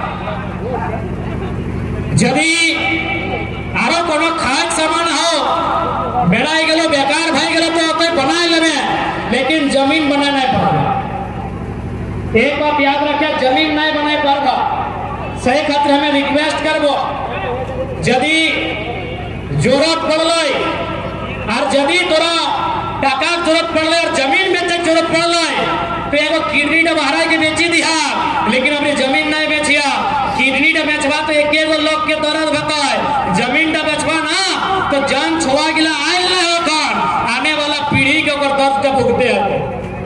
यदि आरो कोनो खाद सामान हो बेड़ाई गेलो बेकार भाई गेलो तो ओते बनाए लेबे, लेकिन जमीन बना नहीं पाबा। एक बात याद रखिया, जमीन नहीं बनाए पाबा, सही खातिर हमें रिक्वेस्ट करबो, यदि जरूरत पड़ले और यदि तोरा टाका जरूरत पड़ले और जमीन बेचे जरूरत पड़ले तो एगो किडनी डा बहरा के बेची दिया, लेकिन अपनी जमीन नहीं बेचिया। किडनी डा बेचवा तो एक एगो लोग के दर्द बताए, जमीन डा बेचवा ना तो जान छोड़ा गिला आयल ना हो, कौन आने वाला पीढ़ी के ऊपर दर्द का भुगते हैं।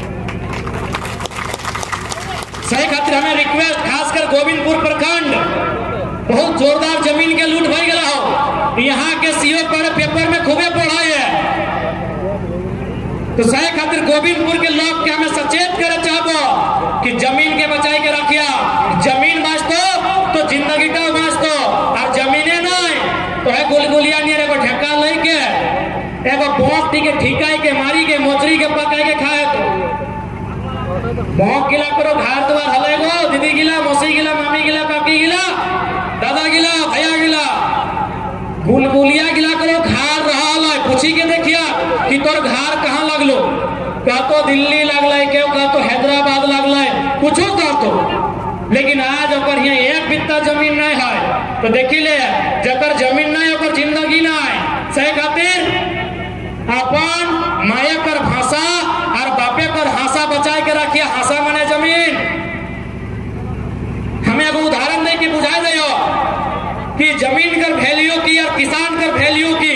सही खातिर हमें रिक्वेस्ट, खासकर गोविंदपुर प्रखंड बहुत जोरदार जमीन के लूट भई गला हो, यहाँ के सीओ पर पेपर में खूबे पढ़ाई है, तो सही खातिर गोविंदपुर के लोग के हमें सचेत करे चाहबो कि जमीन के बचाई के रखिया, जमीन बाँचतो तो जिंदगी बाँचतो, और जमीने नहीं तो है गुलगुलिया नहीं रे ढेका लेके एगो बोक के ठिकाई के मारी के मोचरी के पकाई के खाए तो बोक गिला करो घर द्वार हलेगो दीदी गिला मौसी गिला मामी गिला काकी गिला दादा गिला भैया गिला बुलबुलिया गिला करो घर रहल है पूछी के देखिया कि तोर घर कहाँ लगलो का तो दिल्ली लगल के का तो हैदराबाद लगल कुछो कर तो लेकिन आज ओकर यहाँ एक बित्ता जमीन नहीं है तो देखी ले जकर जमीन नहीं ओकर जिंदगी नहीं सही खातिर अपन माया कर भाषा और बापे कर हासा बचा के रखिए हासा माने जमीन हमें एगो उदाहरण दे के बुझा दे कि जमीन कर वैल्यू की और किसान कर वैल्यू की।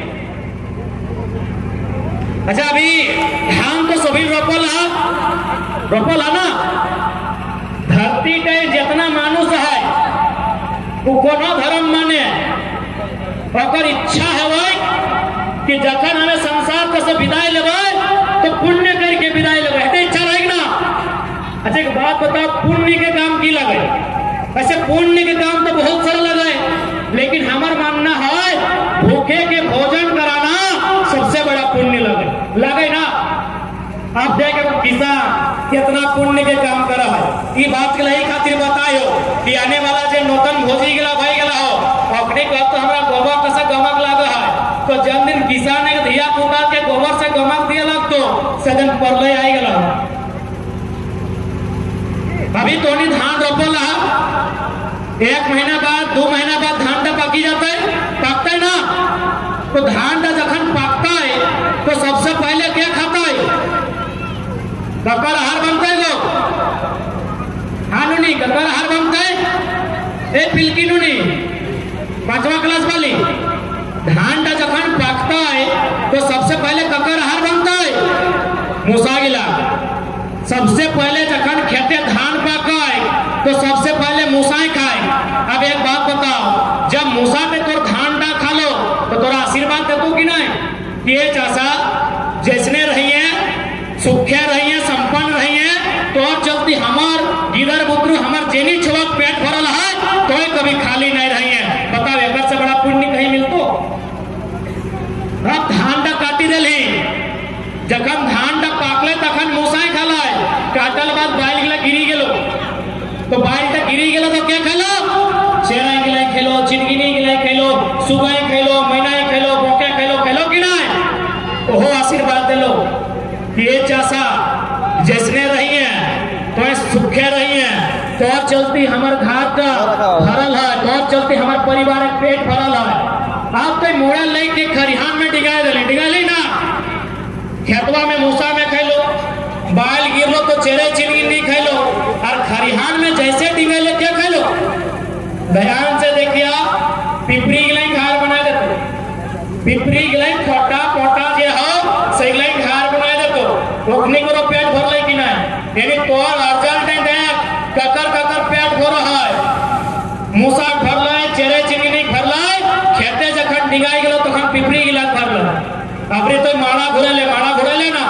अच्छा अभी धान तो सभी रोपल है ना धरती के जितना मानुष है वो कोनो धर्म माने ओकर इच्छा है कि जखन हमें संसार से विदाई लेवे तो पुण्य करके विदाई लेवे है इच्छा रहेगी ना। अच्छा एक बात बताओ पुण्य के काम की लगे ऐसे पुण्य के काम तो बहुत सारे लगे लेकिन हमार मानना है भूखे के भोजन कराना सबसे बड़ा पुण्य लगे ना। आप देखे किसान कितना पुण्य के काम करा है ये बात के लिए खातिर बतायो कि आने वाला जो नूतन भोजी गिला भाई गिला हो अपने को तो हमारा गोबर कैसा गमक लगा है तो जन दिन किसान ने धिया पुता के गोबर से गमक दिया लग तो सदन परले आई गला अभी तो नहीं धान रोपल एक महीना बाद 2 महीना बाद धान टा पकी जाता है पकता है ना तो धान टा जखन पकता है तो सबसे पहले क्या खाता है ककर आहार बनता है गो हाँ नुनी ककर आहार बनता है ए पिलकी नुनी 5वां क्लास वाली धान टा जखन पकता है तो सबसे पहले ककर आहार बनता है मूसा गिला सबसे पहले जखन खेते धान पका है तो सबसे पहले मूसा खाए। अब एक बात बताओ जब मूसा पे तो धान टा खा लो तो तोरा आशीर्वाद दे तू कि नहीं कि ये चाचा जैसने रहिए सुखे रहिए संपन्न रहिए तो चलती हमार गिदर बुतरू हमार जेनी छवक पेट भरल है तो कभी खाली नहीं रहिए बताओ एक से बड़ा पुण्य कहीं मिलतो। अब धान टा काटी दिली जखन धान टा पाकले तखन मूसा खाला काटल बाद बाइल गिला गिरी गेलो तो बाइल टा गिरी गेलो तो क्या खेलो चेरा गिला खेलो चिनगिनी गिला खेलो सुगाई खेलो मैना खेलो बोके खेलो कि नहीं ओहो आशीर्वाद दिलो कि ये चाचा जैसने रही है तो सुखे रही है तो चलती हमार घाट भरल है तो चलती हमार परिवार पेट भरल है। आप तो मोड़ा लेके खरिहान में डिगाई ना खेतवा में मूसा में खेलो बाल गिरलो तो चेरे चिनगिनी खेलो और खरिहान में जैसे डिगाई क्या खेलो ध्यान से देखिया पिपरी गिलाई घर बना देते पिपरी गिलाई छोटा पोटा जे हो सही गिलाई घर बना देते ओखनी को पेट भरले कि नहीं यानी तोर अर्जन ने देख ककर पेट भर है मूसा भरले चेरे चिनगिनी भरले खेते जखन डिगाई गेलो तखन पिपरी गिला भरले अपने तो माड़ा घुरेले ना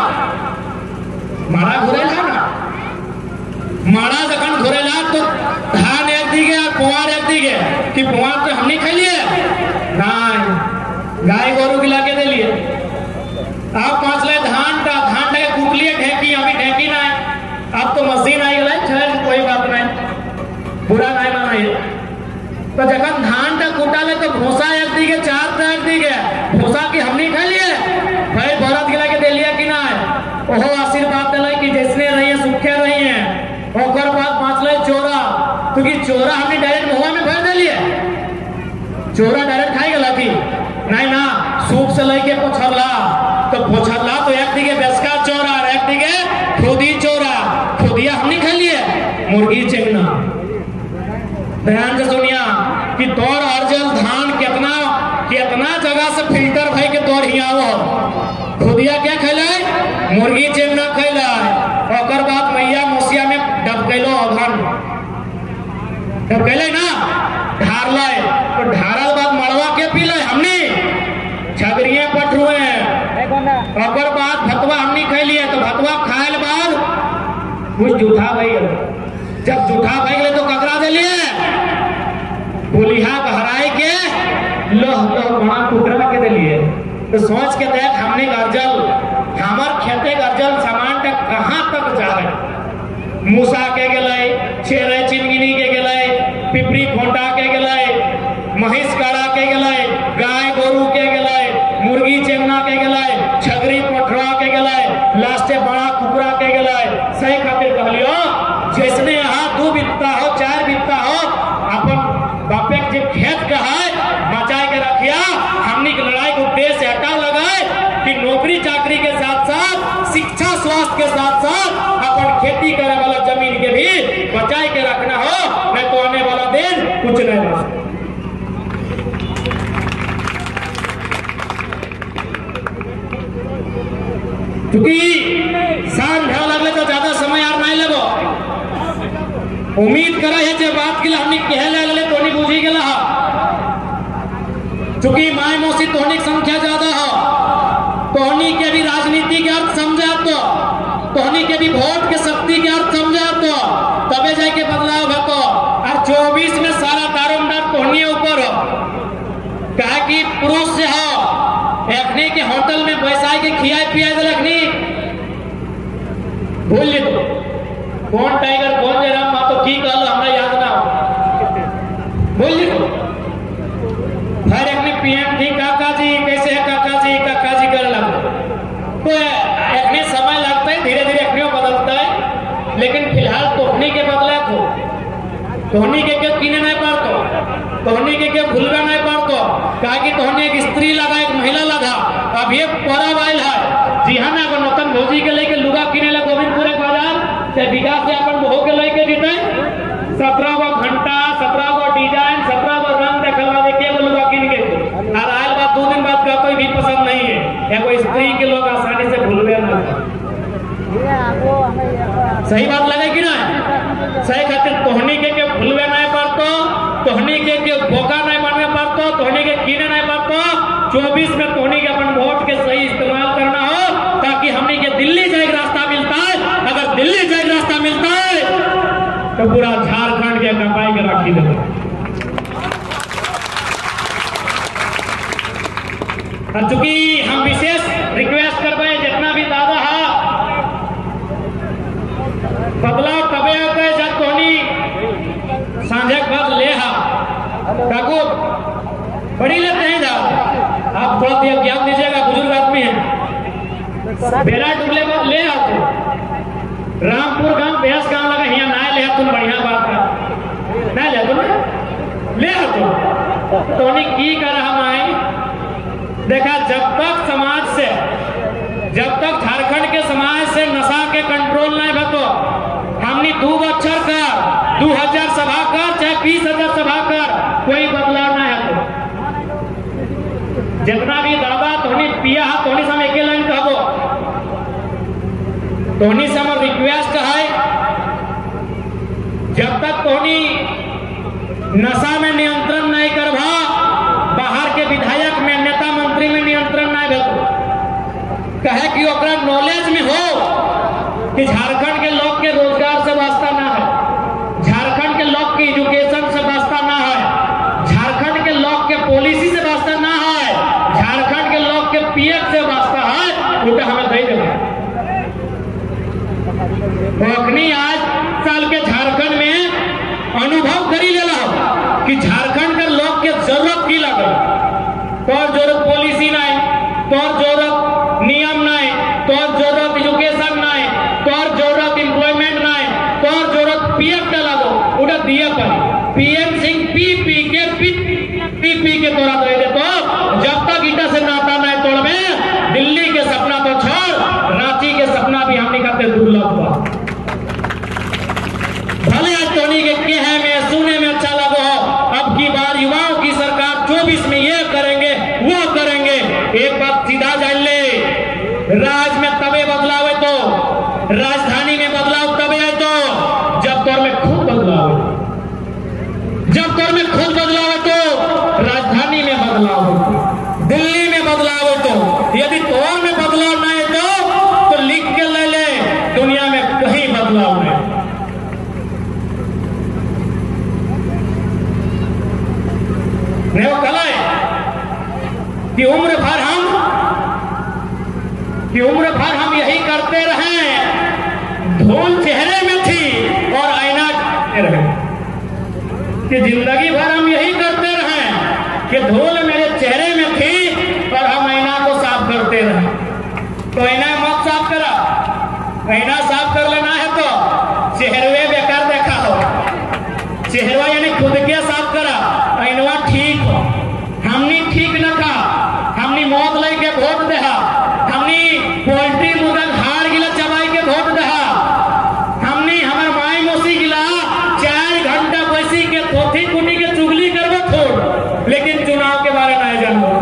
माड़ा घुरेला ना माड़ा जखन घुरेला तो धान एक दिगे और पुआर एक दिगे कि पुआर तो हमने खा लिए नहीं गाय गोरू गिला के दे लिए आप पांच ले धान टा के कूट लिए ढेकी अभी ढेकी नहीं अब तो मशीन आई गई चल कोई बात नहीं बुरा नहीं माना ये तो जखन धान टा कूटा ले तो भूसा एक दिगे चार एक दिगे भूसा की हमने खा लिए भाई भरत गिला के दे लिया कि नहीं ओहो आशीर्वाद दिलाई कि जैसने रहिए सुखे रहिए ओकर बाद पांच ले चोरा क्योंकि चोरा हमने डायरेक्ट मुंह में भर दे लिए चोरा डायरेक्ट खाई गला थी नहीं ना सूप से लेके पोछरला तो एक दिगे बेसका चोरा और एक दिगे खुदी चोरा खुदिया हमने खा लिए मुर्गी चेगना ध्यान से सुनिया कि तोर अर्जल धान कितना जगह से फिल्टर भाई के तोर हियावो खुदिया क्या खैले मुर्गी चेगना खैला ओकर बाद मैया मोसिया में डबकैलो अभन डबकैले ना ढारले तो ढारल बाद मड़वा के पीले हमने छगरिये पटरुए ओकर बाद भतवा हमने खै लिए तो भतवा खायल बाद कुछ जूठा भई जब जूठा भई गए तो ककरा दे लिए पुलिहा बहराई के लोह बड़ा टुकड़ा के दे लिए तो सोच के देख हमने गर्जल हमार खेते गर्जल सामान का कहाँ तक जाए। मूसा के गए, शेरे चिनगिनी के गए, पिपरी खोटा के गए, महिष काड़ा के गए, गाय गोरू के गए, मुर्गी चेंगना के गए, छगरी पठरा के गए, लास्टे बड़ा कुकरा के गए। सही खातिर कहलियो जिसने यहाँ 2 बित्ता हो 4 बित्ता हो अपन बापे के खेत का है बचाए के रखिया। हमनी की लड़ाई को उद्देश्य हटा लगाए कि नौकरी चाकरी के साथ साथ शिक्षा स्वास्थ्य के साथ साथ अपन खेती करे वाला जमीन के भी बचाए के रखना हो, नहीं तो आने वाला दिन कुछ नहीं बच। क्योंकि शाम ढाल लगले तो ज्यादा समय यार नहीं लगो। उम्मीद करे है जे बात के लिए हमने कहे लगले तो नहीं बुझी गेला। चूंकि माय मौसी तोहनी की संख्या ज्यादा हो, तोहनी के भी राजनीति के अर्थ समझा तो तोहनी के भी वोट के शक्ति के अर्थ समझा तो तबे जाके बदलाव भको। और 24 में सारा दारोमदार तोहनी ऊपर हो, कहा कि पुरुष से हो एखनी के होटल में बैसाई के खियाई पियाई दिलखनी भूल ली तो कौन टाइगर कौन जयराम मा तो की कहल हमरा याद ना हो, भूल ली तो फिर एखनी पीएम थी काका जी कैसे है काका जी कर लग तो एखनी समय लगता है, धीरे धीरे एखनी बदलता है। लेकिन फिलहाल तोहनी के बदले को तोहनी के किने नहीं पारतो, तोहनी के भूलवे नहीं पारतो। कहा कि तोहनी एक स्त्री लगा एक महिला लगा। अब ये पर्व आयल है जी हाँ ना, अगर नौतन भौजी के लेके लुगा किने ला गोविंदपुर बाजार से विकास से अपन बहू के लेके जीते 17 गो घंटा 17 गो डिजाइन 17 गो रंग देखलवा देखिए लुगा किन के और आयल बात 2 दिन बाद का कोई भी पसंद नहीं है। एगो स्त्री के लोग आसानी से भूलवे ना। सही बात लगे कि ना? सही खातिर तोहनी के भूलवे नहीं पारतो, तोहनी के भोका नहीं मारने पारतो, तोहनी के कीने नहीं पारतो। 24 में तोहनी के अपन वोट के सही इस्तेमाल करना हो ताकि हमनी के दिल्ली जाए रास्ता मिलता है। अगर दिल्ली जाए रास्ता मिलता है तो पूरा झारखंड के कपाई के रखी देगा। और चूंकि हम विशेष रिक्वेस्ट करबे जितना भी दादा है बदलाव तबे होता है जब तोहनी सांझे बाद ले हा काको बड़ी लेते हैं जा। आप थोड़ा दिया ज्ञान दीजिएगा, बुजुर्ग आदमी है। बेरा डुबले बाद ले आते रामपुर गांव बेहस गांव लगा यहाँ ना ले तुम बढ़िया बात है ना ले तुम ले आते तोहनी की कर हम आए देखा। जब तक समाज से जब तक झारखंड के समाज से नशा के कंट्रोल नहीं बतो हमने 2 अक्षर कर 2000 सभा कर चाहे 20,000 सभा कर कोई बदलाव ना है। तो जितना भी दादा तोहनी पिया है तोहनी से हम एक लाइन कहबो, तोहनी से हमार रिक्वेस्ट है जब तक तोहनी नशा में नियंत्रण नहीं करवा बाहर के विधायक में नेता मंत्री में नियंत्रण नहीं भेजो। कहे कि ओकरा नॉलेज में हो कि झारखंड के लोग के रोजगार से वास्ता ना है, झारखंड के लोग के एजुकेशन से वास्ता ना है, झारखंड के लोग के पॉलिसी से वास्ता ना है, झारखंड के लोग के पीएफ से वास्ता है। उल्टा हमें दे देगा अखनी आज साल के झारखंड में अनुभव करी लेला कि झारखंड के लोग के जरूरत की लगे तोर जरूरत पॉलिसी नहीं, तोर जरूरत नियम नहीं, तोर जरूरत एजुकेशन नहीं, तोर जरूरत एम्प्लॉयमेंट नहीं, तोर जरूरत पीएफ डाला दो उड़ा दिया पर पीएम सिंह पी के तोड़ा दे दे। तो जब तक ईटा से नाता नहीं तोड़वे दिल्ली के सपना तो छोड़ रांची के सपना भी हमने करते दुर्लभ हुआ। भले टोनी के है में सुनने में अच्छा लगा हो। अब की बार युवाओं की सरकार 24 में ये करेंगे वो करेंगे। एक बात सीधा जान ले, राज में तबे बदलाव है तो राजधानी में बदलाव तबे है तो जब तौर में खुद बदलाव है, जब तौर में खुद बदलाव है तो राजधानी में बदलाव है, दिल्ली में बदलाव है तो यदि तौर में बदलाव नहीं है तो लिख के ले ले दुनिया में कहीं बदलाव नहीं। नहीं वो कला है कि उम्र भर हम कि उम्र भर हम यही करते रहे, धूल चेहरे में थी और आईना रहे, कि जिंदगी भर हम यही करते रहे कि धूल मेरे चेहरे में थी और हम आईना को साफ करते रहे। तो आईना मत साफ करा, आईना साफ कर लेना है तो चेहरे बेकार देखा हो, चेहरा यानी खुद के साफ करा, आईनवा ठीक हो। हमने ठीक न खा, हमने मौत लेके वोट देहा, हमने पोल्ट्री मुदन हार गिला चबाई के वोट देहा, हमने हमार माई मौसी गिला 4 घंटा बैसी के थोथी कुनी के चुगली करबो थोड़, लेकिन चुनाव के बारे में जानबो।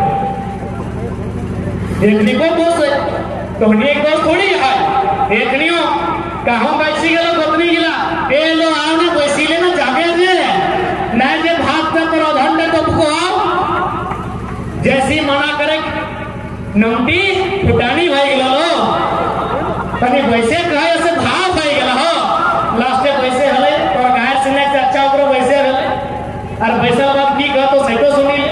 एकनी को दोष है, तो एक दोष थोड़ी है, एकनियो कहूं बैसी गेलो गोतनी गिला ए लो आओ ना बैसी ले ना जागे जे ना जे भात का करो धंधे तो को आओ, जैसी मना करे नमटी फुटानी भाई गेलो तनी वैसे कहे से भाव भाई गेलो हो, लास्ट में वैसे हले और गाय सुने से अच्छा ओकरो वैसे हले, और वैसा बात की कह तो सही तो सुनी ले,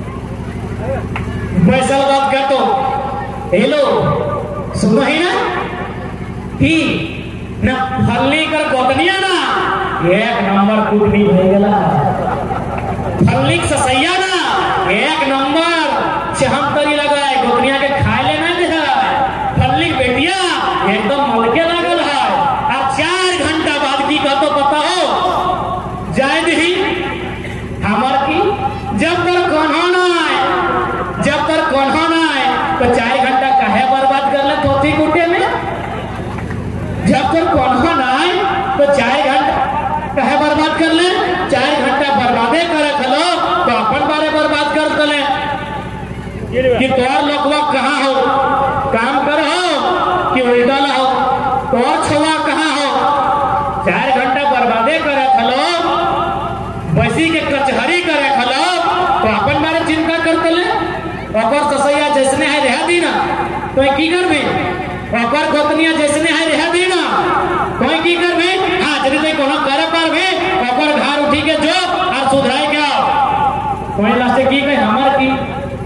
वैसा बात कह तो हेलो सुनो ही ना ही ना फल्ली कर गोतनिया ना एक नंबर कुटनी हो गेला, फल्ली ससैया ना एक नंबर चहम तरी लगाए, गोतनिया के खाए लेना दे है, फल्ली बेटिया एकदम मलके लागल है, अब 4 घंटा बाद की कह तो पता हो जाए दी हमार की जब तक कन्हा है, जब तक कन्हा है तो 4 घंटा काहे बर्बाद कर ले थोथी कुटे में, जब तक कन्हा है तो 4 घंटा काहे बर्बाद कर ले, 4 घंटा बर्बादे करे खलो तो अपन बारे बर्बाद कर ले कि तोर लोकवा कहाँ हो, काम कर हो कि उल्टा हो, तोर छवा कहाँ हो, 4 घंटा बर्बादे करे खलो, बसी के कचहरी करे खलो तो अपन बारे चिंता करते ले, ओकर ससैया जैसने है रह दी ना तो की करबे, ओकर गोतनिया जैसने है रह दी ना तो की करबे, हां जदी तो कोनो करे पारबे ओकर घर उठी के जो और सुधराई के आओ, कोई लास्ट की कहे हमर की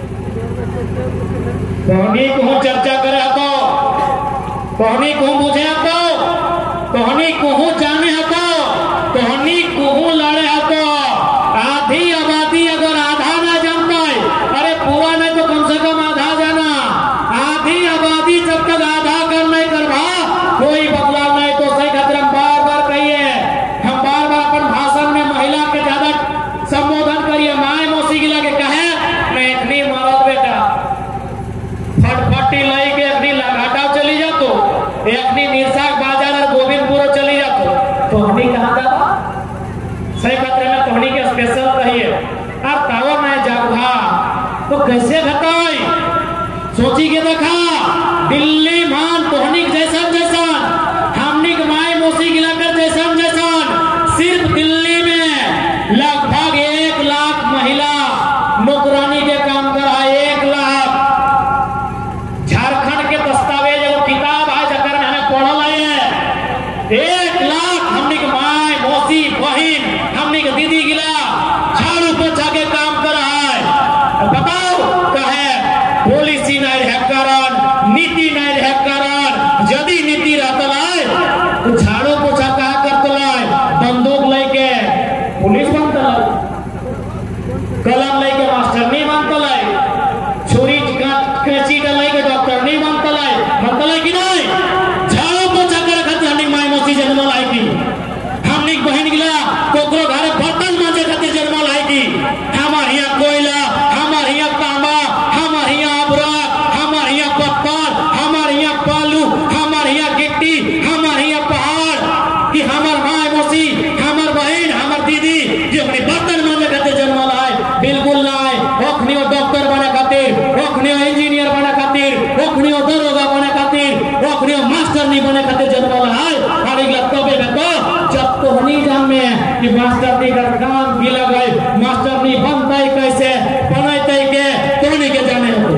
कोहनी को चर्चा करे तो कोहनी को बुझे तो कोहनी को जाने तो कोहनी को लड़े तो आधी आबादी अगर आधा ना जानता है, अरे पूरा नहीं तो कम से कम आधा जाना, आधी आबादी जब तक आधा कर नहीं करवा कोई बदलाव नहीं, तो सही खतरा बार बार कहिए, हम बार बार अपन भाषण में महिला के ज्यादा संबोधन करिए, माए मौसी गिला के कहे मैं इतनी मरद बेटा फटफटी लाई के अपनी लगाटाव चली जातो, अपनी निरसाक बाजार और गोविंदपुर चली जातो, तो हमने कहा था सही खतरे में तोहनी के स्पेशल कहिए, अब तावा मैं जाऊंगा तो कैसे बताई सोची के देखा, दिल्ली मान तोहनी जैसन जैसन, हमनी के माई मौसी गिलाकर जैसन जैसन, सिर्फ दिल्ली में लगभग 1 लाख महिला नौकरानी के काम कर रहा है, 1 लाख। झारखंड के दस्तावेज एगो किताब है जकर मैंने पढ़ल है, 1 लाख हमनी के माई मौसी बहिन हमनी के दीदी गिला झाड़ू पोछा के काम कर रहा है, बताओ कहे पॉलिसी नहीं रह कारण, नीति नहीं रह कारण, यदि नीति रहता है तो झाड़ू पोछा कहा करता है, बंदूक लेके पुलिस बनता है, कलम लेके मास्टर नहीं बनता है, छुरी कैंची लेके डॉक्टर नहीं बनता है कि नहीं, झाड़ू पोछा करे खातिर हमनी माई मौसी जन्म लाई की, हमनी बहन गिला कोकरो घरे बर्तन मांजे खातिर जन्म लाई की, हमार यहाँ कोयला, हमार यहाँ तांबा, हमार यहाँ अबरक, हमार यहाँ पत्थर, हमार यहाँ बालू, हमार यहाँ गिट्टी, हमार यहाँ पहाड़, कि हमार माँ मौसी, हमार बहन, हमार दीदी जो अपने बर्तन मांजे खातिर जन्म लाई, बिल्कुल नहीं, ओखनियो डॉक्टर बने खातिर, ओखनियो इंजीनियर बने खातिर, ओखनियो दरोगा बने खातिर, ओखनियो मास्टर नहीं बने खातिर जन्म लाई, और एक तबे तो जब तो नहीं जान में कि मास्टर नहीं कर काम की लगाए, मास्टर नहीं बनता ही कैसे बनाते के तो नहीं के जाने हो,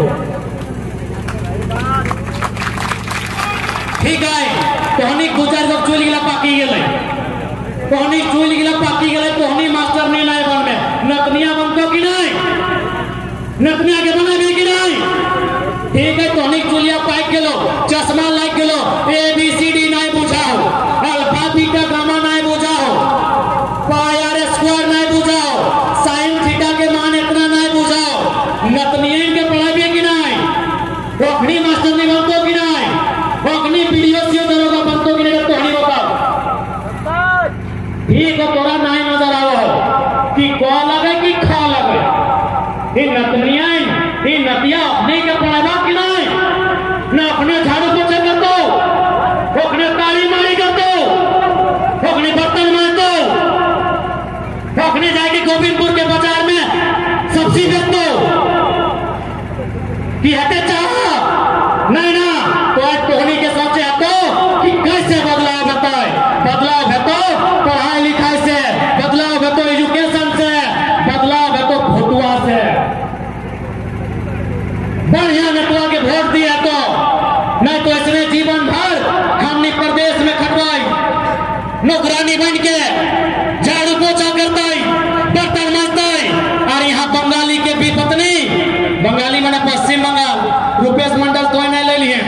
ठीक है, तो हनी गुजर जब चोली गिला पाकी गेले, तो हनी चोली गिला पाकी गेले, तो हनी मास्टर नहीं लाए बन में, नतनिया बनतो कि नहीं, नतनिया के बने भी कि नहीं, ठीक है, तो हनी चोलिया पाई गेलो नहीं ना तो आज कोहनी के सोचे तो कि कैसे बदलाव बताए, बदलाव है तो पढ़ाई लिखाई से, बदलाव है तो एजुकेशन से, बदलाव है तो भोटुआ से। बढ़िया नेता के वोट दिया तो नहीं तो इसने जीवन भर हमने प्रदेश में खटवाई, नौकरानी बन के झाड़ू पोछा करता बर्तन मांजता और यहाँ बंगाली के भी पत्नी, बंगाली मैंने पश्चिम बंगाल रुपेश मंडल तो नहीं ले लिए,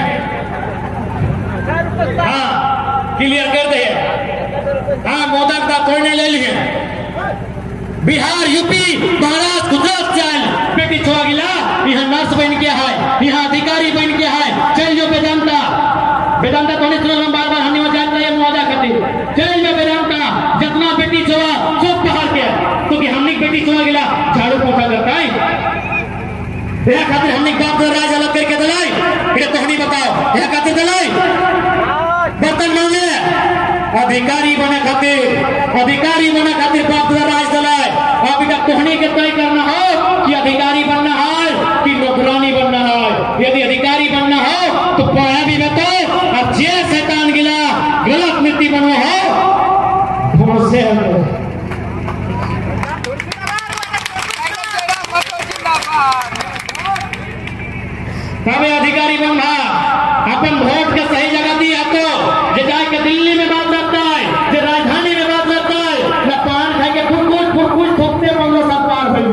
हाँ क्लियर कर दे, हाँ मोदक का कोई नहीं ले लिए। बिहार, यूपी, महाराष्ट्र, गुजरात चल बेटी छोड़ा गिला, यहाँ नर्स बन के है, यहाँ अधिकारी बन के है, चल जो वेदांता, वेदांता तो नहीं सुना बार बार हमने जानता है मुआवजा खातिर, चल जो वेदांता जितना बेटी छोड़ा सब पहाड़ के, क्योंकि हमने बेटी छोड़ा गिला झाड़ू पोछा करता है, यह खातिर हमने बाप राज अलग करके दलाई, ये तो नहीं बताओ, यह खातिर दलाई बर्तन मांगे अधिकारी बने खातिर बाप राज दलाई। अब बेटा कोहनी के तय करना हो कि अधिकारी बनना है कि नौकरानी बनना है। यदि अधिकारी बनना हो तो पढ़ा भी बताओ और जे शैतान गिला गलत नीति बनो हो से तबे अधिकारी बनना, अपन वोट के सही जगह दिया तो जे जाके दिल्ली में बात करता है, जे राजधानी में बात करता है, न पान खा के फुरकुच ठोकते बंगलो सब पार भइल,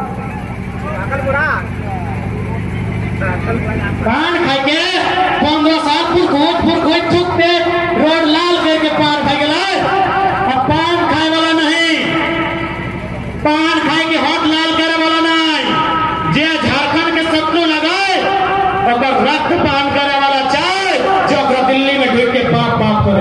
पान खा के बंगलो सब फुरकुच ठोकते रोड लाल करके पार भइल गेलै। अब पान खाए वाला नहीं, पान खाए के हाथ लाल करे वाला नहीं, जे झारखंड के सपनों लगाए अगर रक्त पान करे वाला चाहे जो दिल्ली में ढूंढ के पाप करे,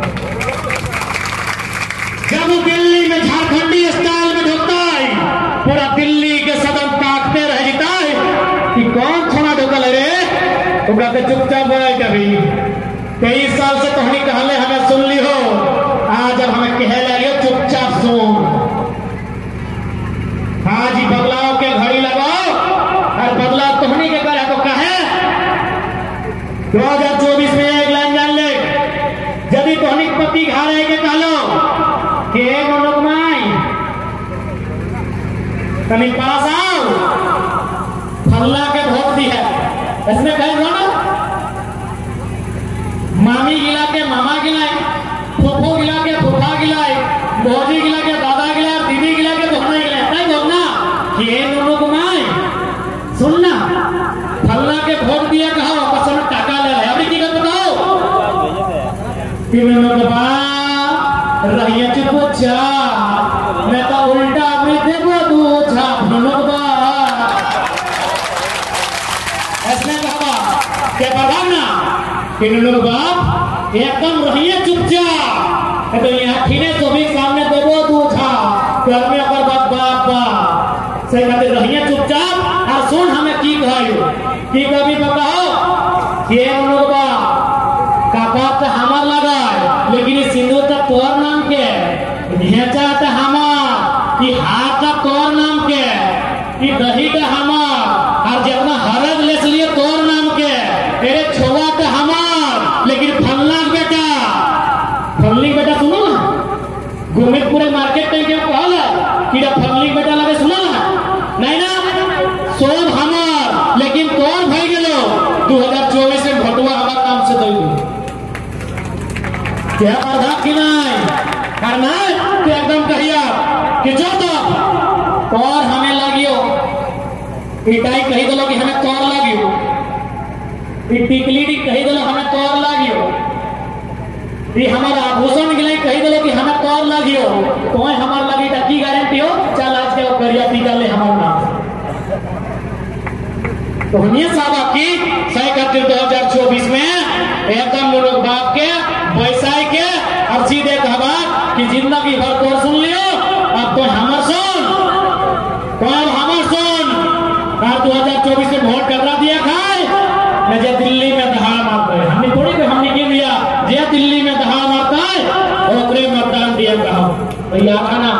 जब वो दिल्ली में झारखंडी स्टाइल में ढूंढता है पूरा दिल्ली के सदन ताकते रह जाता है कि कौन छोड़ा ढोकल रे, वो कहते चुपचाप बोले कभी 23 साल से तो हमें कहले हमें सुन ली हो, आज जब हमें कह लगे चुपचाप सुन। हाँ जी बदलाव के घड़ी लगाओ और बदलाव तोहनी के करे तो कहे 2024 में एक लाइन जान ले, यदि तोहनी पति घारे के कहलो कि मनोकमाई कभी पास आओ फल्ला के वोट दी है, इसमें कहे ना मामी गिला के मामा गिलाए, फूफो गिला के फूफा गिलाए, भौजी गिला के दादा गिलाए, दीदी गिला के दोहना गिलाए, तय बोलना कि हे मनोकमाई सुनना फल्ला के वोट दिया कहा वापस में टाका ले रहे, अभी की बताओ कि मनोकमा रहिए चुपचा मैं तो उल्टा भी देखो तू छाप मनोकमा ऐसने कहा क्या बताओ ना कि बाप एकदम रहिए चुपचाप, तो यहाँ खीने तो भी सामने देवो तू छाप घर में अगर बाप सही कहते रहिए चुपचाप और सुन हमें की कहो कि कभी बताओ कि मनोकमा का बाप तो हमार लगा लेकिन ये सिंदूर का तोर नाम के ढेंचा तो हमार, कि हाथ का तोर नाम के, कि दही का हमार और जितना हरद लेस लिए तोर नाम के, तेरे छोवा तो हमार लेकिन फलना बेटा, फलनी बेटा सुनो ना गुरमीत पूरे मार्केट में क्या कहला कि फलनी बेटा लगे सुनो ना नहीं ना सोब हमार लेकिन तोर भाई गेलो 2024 में भटुआ हमार नाम से दई क्या बाधा की नहीं करना तो एकदम कहिया कि जो तो और हमें लगियो इटाई कही दलो कि हमें तोर लगियो, टिकली कही दलो हमें तोर लगियो, ये हमारा आभूषण गिलाई कही दलो कि हमें तोर लगियो, तो हमार लगी की गारंटी हो चल आज के करिया टीका ले हमारा नाम तो हमें साहब की सही करते 2024 में एकदम लोग बाप के वैसाई के और सीधे कहा कि जिंदगी भर तो सुन लियो अब तो हमार सुन, कौन हमार सुन, 2024 में वोट करना दिया खाए न जे दिल्ली में दहाड़ मारता है, हमने थोड़ी को हमने के दिया जे दिल्ली में दहाड़ मारता है ओकरे मतदान दिया कहा भैया खाना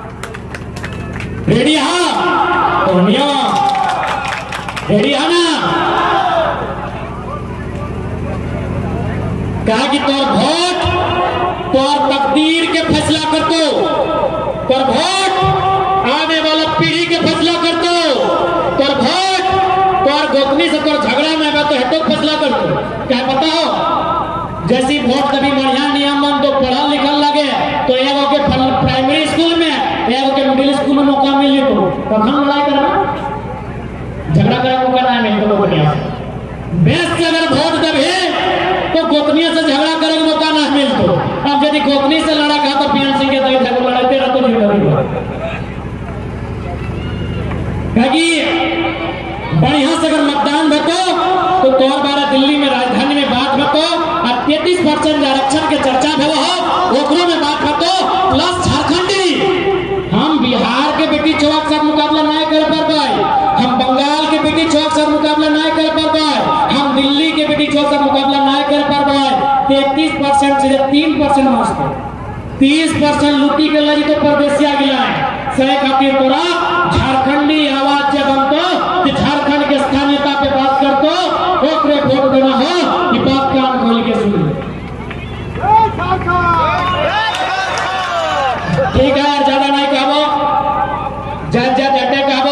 रेडी हाँ तो नियो रेडी है ना कहा कि तोर वोट तोर तकदीर के फैसला कर दो, तोर वोट आने वाला पीढ़ी के फैसला कर दो, तोर वोट तोर गोतनी से तोर झगड़ा में तो हेटो फैसला कर दो। क्या पता हो जैसी वोट कभी बढ़िया नियम बन तो पढ़ा लिखल लगे तो एगो के प्राइमरी स्कूल में एगो के मिडिल स्कूल में मौका मिले तो कखन लड़ाई करना झगड़ा करे मौका ना मिले तो बढ़िया बेस्ट से अगर वोट देबे तो गोतनिया से झगड़ा करे के मौका ना मिल तो अब यदि गोतनी से लड़ा कहा तो पियन सिंह के तो झगड़ा लड़ते रह तो नहीं करेगा बढ़िया से अगर मतदान भेटो तो तोर बारा दिल्ली में राजधानी में बात भेटो और 33% आरक्षण के चर्चा भेल हो ओकरो में बात भेटो प्लस झारखंडी हम बिहार के बेटी चौक साथ मुकाबला नहीं कर पाए, हम बंगाल के बेटी चौक साथ मुकाबला नहीं कर पाए, हम दिल्ली के बेटी चौक साथ मुकाबला नहीं कर पाए। 33% से 3% मास्टर 30% लुटी के लड़ी तो परदेसिया गिला है सही खातिर तोरा झारखंडी आवाज जब हम तो झारखंड के स्थानीयता पे बात कर तो ओकरे वोट देना हो ये बात कान खोल के सुन ले। ठीक है यार ज्यादा नहीं कहबो जटे कहबो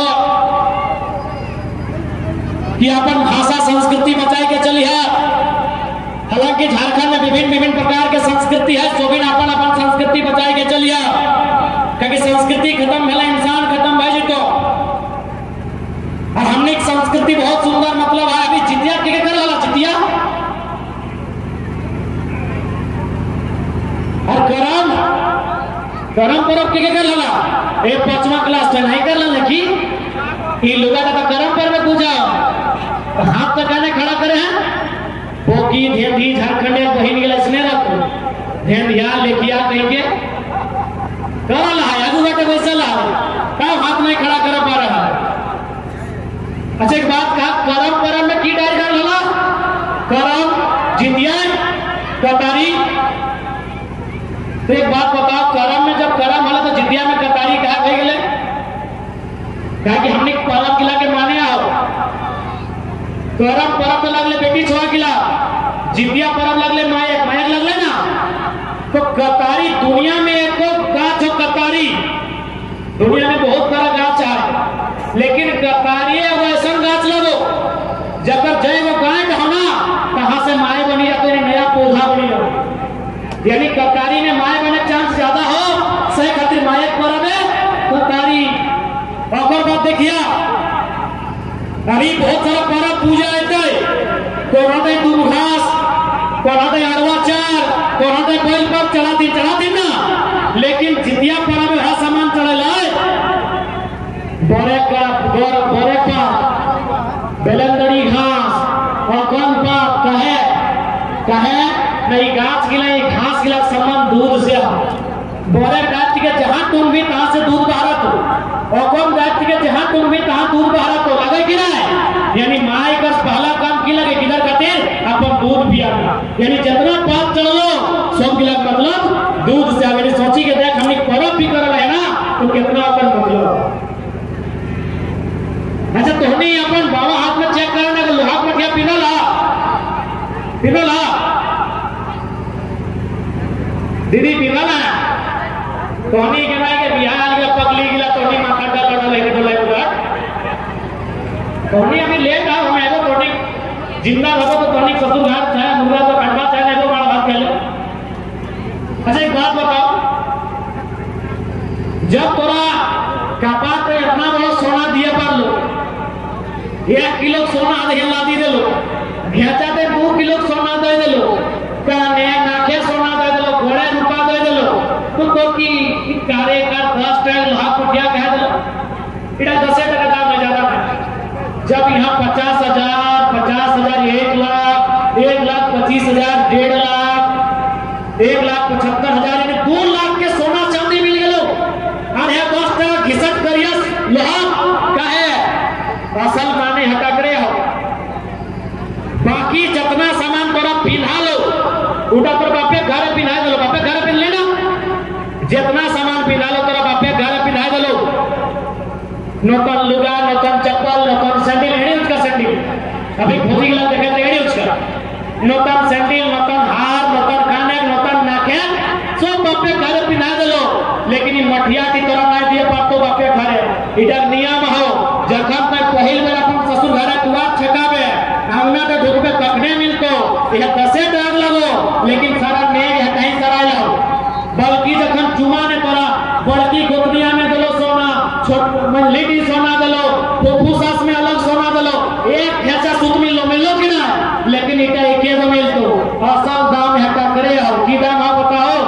कि अपन भाषा संस्कृति बचाई के चली है। हालांकि झारखंड में विभिन्न प्रकार के संस्कृति है सोबिन अपन अपन संस्कृति बचाई के चलिए क्योंकि संस्कृति खत्म भेला इंसान खत्म भे जतो और हमने संस्कृति बहुत सुंदर मतलब है। अभी जितिया के कर वाला जितिया और करम पर्व के कर वाला एक 5वां क्लास में नहीं कर ला कि ये लोग का करम पर्व पूजा हाथ तक आने खड़ा करे हैं बोकी धेंधी झारखंड बहिन गेल स्नेह रख धेंधिया लेकिया कह के करल है आगू बाटे बैसल है का हाथ नहीं खड़ा कर पा रहा है। अच्छा एक बात कहा करम परम में की डाल डाल होला करम जितिया कतारी तो एक बात बताओ करम में जब करम होला तो जितिया में कतारी कहा गई गेले कहा कि हमने परम किला के माने आओ करम परम तो लगले बेटी छोड़ा किला जितिया परम लगले मायक लगले ना तो कतारी दुनिया में एक गाछ हो कतारी दुनिया में बहुत सारा गाछ है लेकिन कतारी वैसा गाछ लगो जब जय वो गांठ होना कहां से माए बनी जाते हैं नया पौधा बनी जाओ यानी कतारी में माए बने चांस ज्यादा हो सही खातिर मायक पर कतारी और बात देखिए अभी बहुत सारा पारा पूजा है कोराते दूब घास कोराते अरवा चार कोराते बैल पर चढ़ाती ना लेकिन जितिया पारा में हर सामान चढ़ेला बोरे का बेलंदड़ी घास और कौन पाप कहे नहीं गाछ गिला घास गिला सामान दूध से बोरे गाछ के जहां तुम भी तहां से दूध बहारत हो और कौन गाछ के जहां तुम भी तहां दूध बहारत हो लगे कि नहीं यानी माए का पहला काम की लगे किधर खातिर अपन दूध पियाना यानी जितना पाप चलो सब गिला मतलब दूध से मैंने सोची के देख हमने पर्व भी करल है ना तो कितना अपन मतलब अच्छा तो हमने अपन बाबा हाथ में चेक करना कि लोहा पर क्या पिनला दीदी पिनला तो हमने के भाई के बिहार के पगली गिला तो हमने माथा का लड़ा लेके तो लाइव का तो हमने अभी ले का हम एगो टोनी जिंदा रहो तो टोनी ससुर घाट चाहे मुर्गा तो खंडवा चाहे नहीं तो बड़ा बात कह लो। अच्छा एक बात बताओ जब तोरा कपाट पे इतना बड़ा सोना दिए पर लो 1 किलो सोना आधे लादी दे लो घेचा दे 2 किलो सोना दे दे लो काने नाके सोना दे दे लो घोड़े रुपा दे दे लो तो की कारे का 10 टैग लोहा पुटिया कह दे लो इटा 10 टका दाम में ज्यादा है जब यहाँ 50,000 1 लाख 1,25,000 1.5 लाख 1,75,000 यानी 2 लाख के सोना चांदी मिल गलो अरे 10 टका घिसट करिया लोहा काहे असल माने हटा करे हो बाकी जितना सामान तोरा पिन्हा लो उठा पर बापे घर पिन्हा दे लो बापे घर पिन लेना जितना सामान पिन्हा लो तोरा बापे घर पिन्हा दे लो नौकन लुगा नौकन चप्पल नौकन सैंडल है उसका सैंडल अभी भोजी गला देखे तो है उसका नौकन सैंडल नौकन हार मठिया की तरह नहीं दिए पातो बापे घरे इधर नियम हो जखन तक पहिल बेर अपन ससुर घरे दुआर छकावे आंगना पे ढुकबे तखने मिलतो यह दसे दाग लगो लेकिन सारा नेग है कहीं सराय हो बल्कि जखन चुमा ने तोरा बड़की गोतनिया में दलो सोना छोट लेडी सोना दलो फुफू सास में अलग सोना दलो एक हेचा सुत मिलो कि ना लेकिन इटा एके दो मिलतो असल दाम है का करे हो की दाम आप बताओ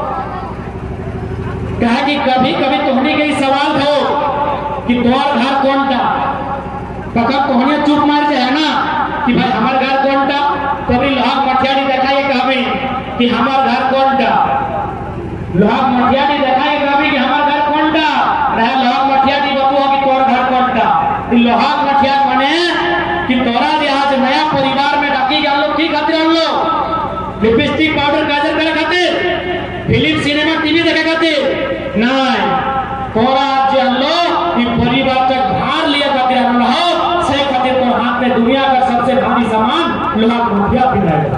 कहा कि कभी कभी तोहनी के सवाल हो कि तोहर घर कौन था पक्का तोहनी चुप मार जाए ना कि भाई हमार घर कौन था कभी लोहा मठियारी दिखाइए कहबे कि हमार घर कौन था लोहा मठियारी दिखाइए कहबे कि हमार घर कौन था रहा लोहा मठियारी बतुआ कि तोहर घर कौन था लोहा मठिया माने कि तोरा जे आज नया परिवार में डाकी गल लोग की खातिर हम लोग लिपस्टिक पाउडर काजल करे खातिर फिल्म सिनेमा टीवी देखे खातिर नहीं तोरा जे हम लोग ई परिवार तक भार लिया खातिर हम हो से खातिर तो हाथ में दुनिया का सबसे भारी सामान लोहा मठिया पिनाएगा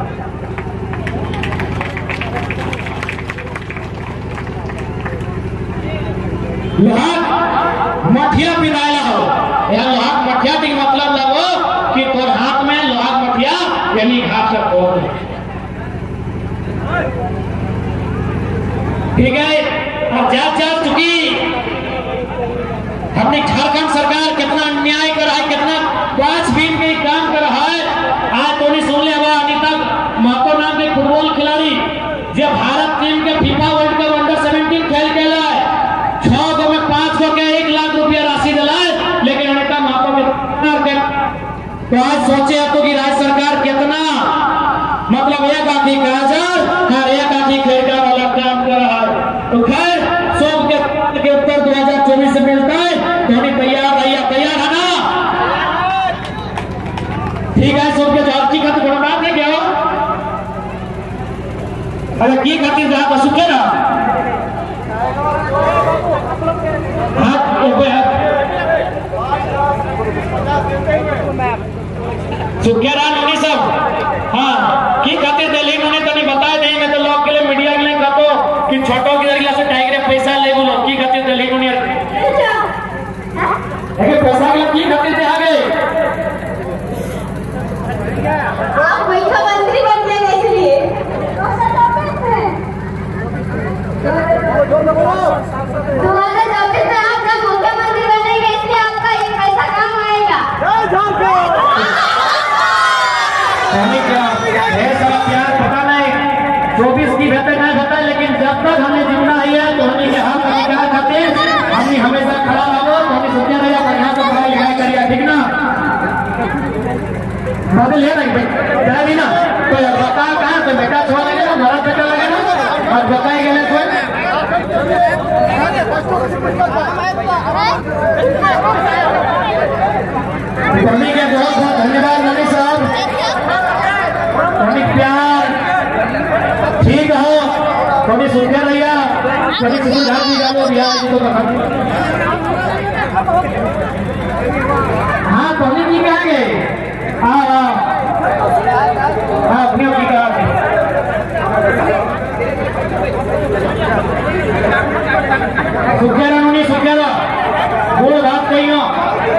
लोहा मठिया पिनाया हो यह लोहा मठिया के मतलब लगो कि तोर हाथ में लोहा मठिया यानी घाट से खोल ठीक है और जा चुकी हमने झारखंड सरकार कितना अन्याय कर रहा है कितना वाजबीन के काम कर रहा है आज तो नहीं सुन लिया अनिता महतो नाम के फुटबॉल खिलाड़ी जो भारत टीम के फीफा वर्ल्ड कप अंडर 17 खेल के लाए 6 गो में 5 गो के 1 लाख रुपया राशि दिलाए लेकिन अनिता महतो में तो आज सोचे आपको कि राज्य सरकार कितना मतलब एक आधी काजल और एक आधी खरीदा वाला काम कर रहा है तो खैर सब के उत्तर 2024 से मिलता है धोनी तैयार है ना ठीक है सबके जवाब की खातिर थोड़ा बात है क्या हो अरे की खातिर जहां पर सुखे ना हाथ ऊपर सुखेरा नोनी सब हाँ की खातिर दिल्ली उन्होंने तो नहीं बताया नहीं मैं तो लोग के लिए मीडिया के लिए कहतो कि छोटो की जरिया से टाइगर पैसा ले बोलो की खातिर दिल्ली उन्होंने पैसा के की खातिर दे आगे आप मुख्यमंत्री बन गए इसलिए में आप जब मुख्यमंत्री बनेंगे इसलिए आपका एक पैसा काम आएगा सारा प्यार पता नहीं 24 की बेहतर नहीं पता लेकिन जब तक हमें जिम्मा है तो हमें हाथ अधिकार खातिर हमने हमेशा खड़ा रहो तो हमें सोचा रहेगा बढ़िया से पढ़ाई लिखाई करिए ठीक ना बदल है नहीं जाएगी ना तो बता कहाँ तो बेटा छोड़ लगे ना हमारा बेटा लगे ना और बताए गए कोई मम्मी के बहुत बहुत धन्यवाद मम्मी साहब प्यार ठीक हो कभी सुनकर रहिया कभी किसी घर भी जाओ बिहार जी तो हाँ कभी की कहा गए हाँ अपनी की कहा सुखेरा नहीं सुखेरा बोलो बात कही हो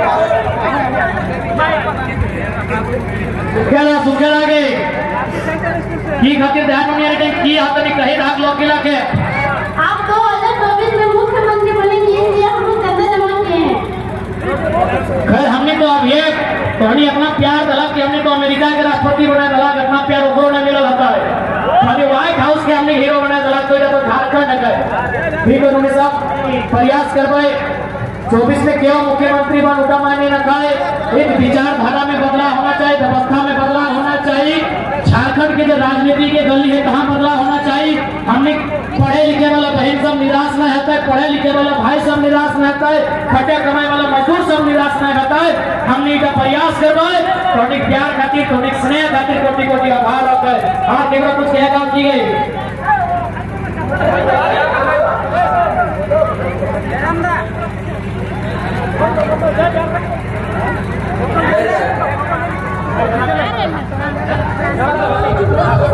सुखेरा गए की खातिर ध्यान नहीं रखे की हाथ नहीं कहे राख लोग किला के आप 2024 में मुख्यमंत्री बनेंगे इसलिए हम लोग करने जमा किए हैं खैर हमने तो अब ये कहानी अपना प्यार दला कि हमने तो अमेरिका के राष्ट्रपति बनाया दला अपना प्यार उनको ने मिला होता है खाली व्हाइट हाउस के हमने हीरो बनाया दला तो झारखंड है ठीक है उन्होंने सब प्रयास करवाए 24 में क्यों मुख्यमंत्री बन उठा मायने रखा है एक विचारधारा में बदलाव होना चाहिए व्यवस्था में बदलाव होना चाहिए झारखंड के जो राजनीति के गली है कहाँ बदलाव होना चाहिए हमने पढ़े लिखे वाला बहन सब निराश न होता है पढ़े लिखे वाला भाई सब निराश न होता है खटे कमाए वाला मजदूर सब निराश न होता है हमने इसका प्रयास करवाए थोड़ी प्यार खातिर थोड़ी स्नेह खातिर कोटि कोटि आभार रखा है हाँ केवल कुछ क्या काम की गई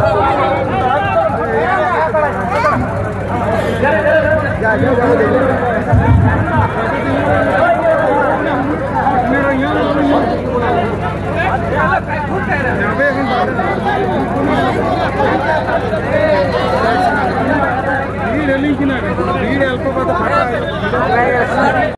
जा भीड़ अल्प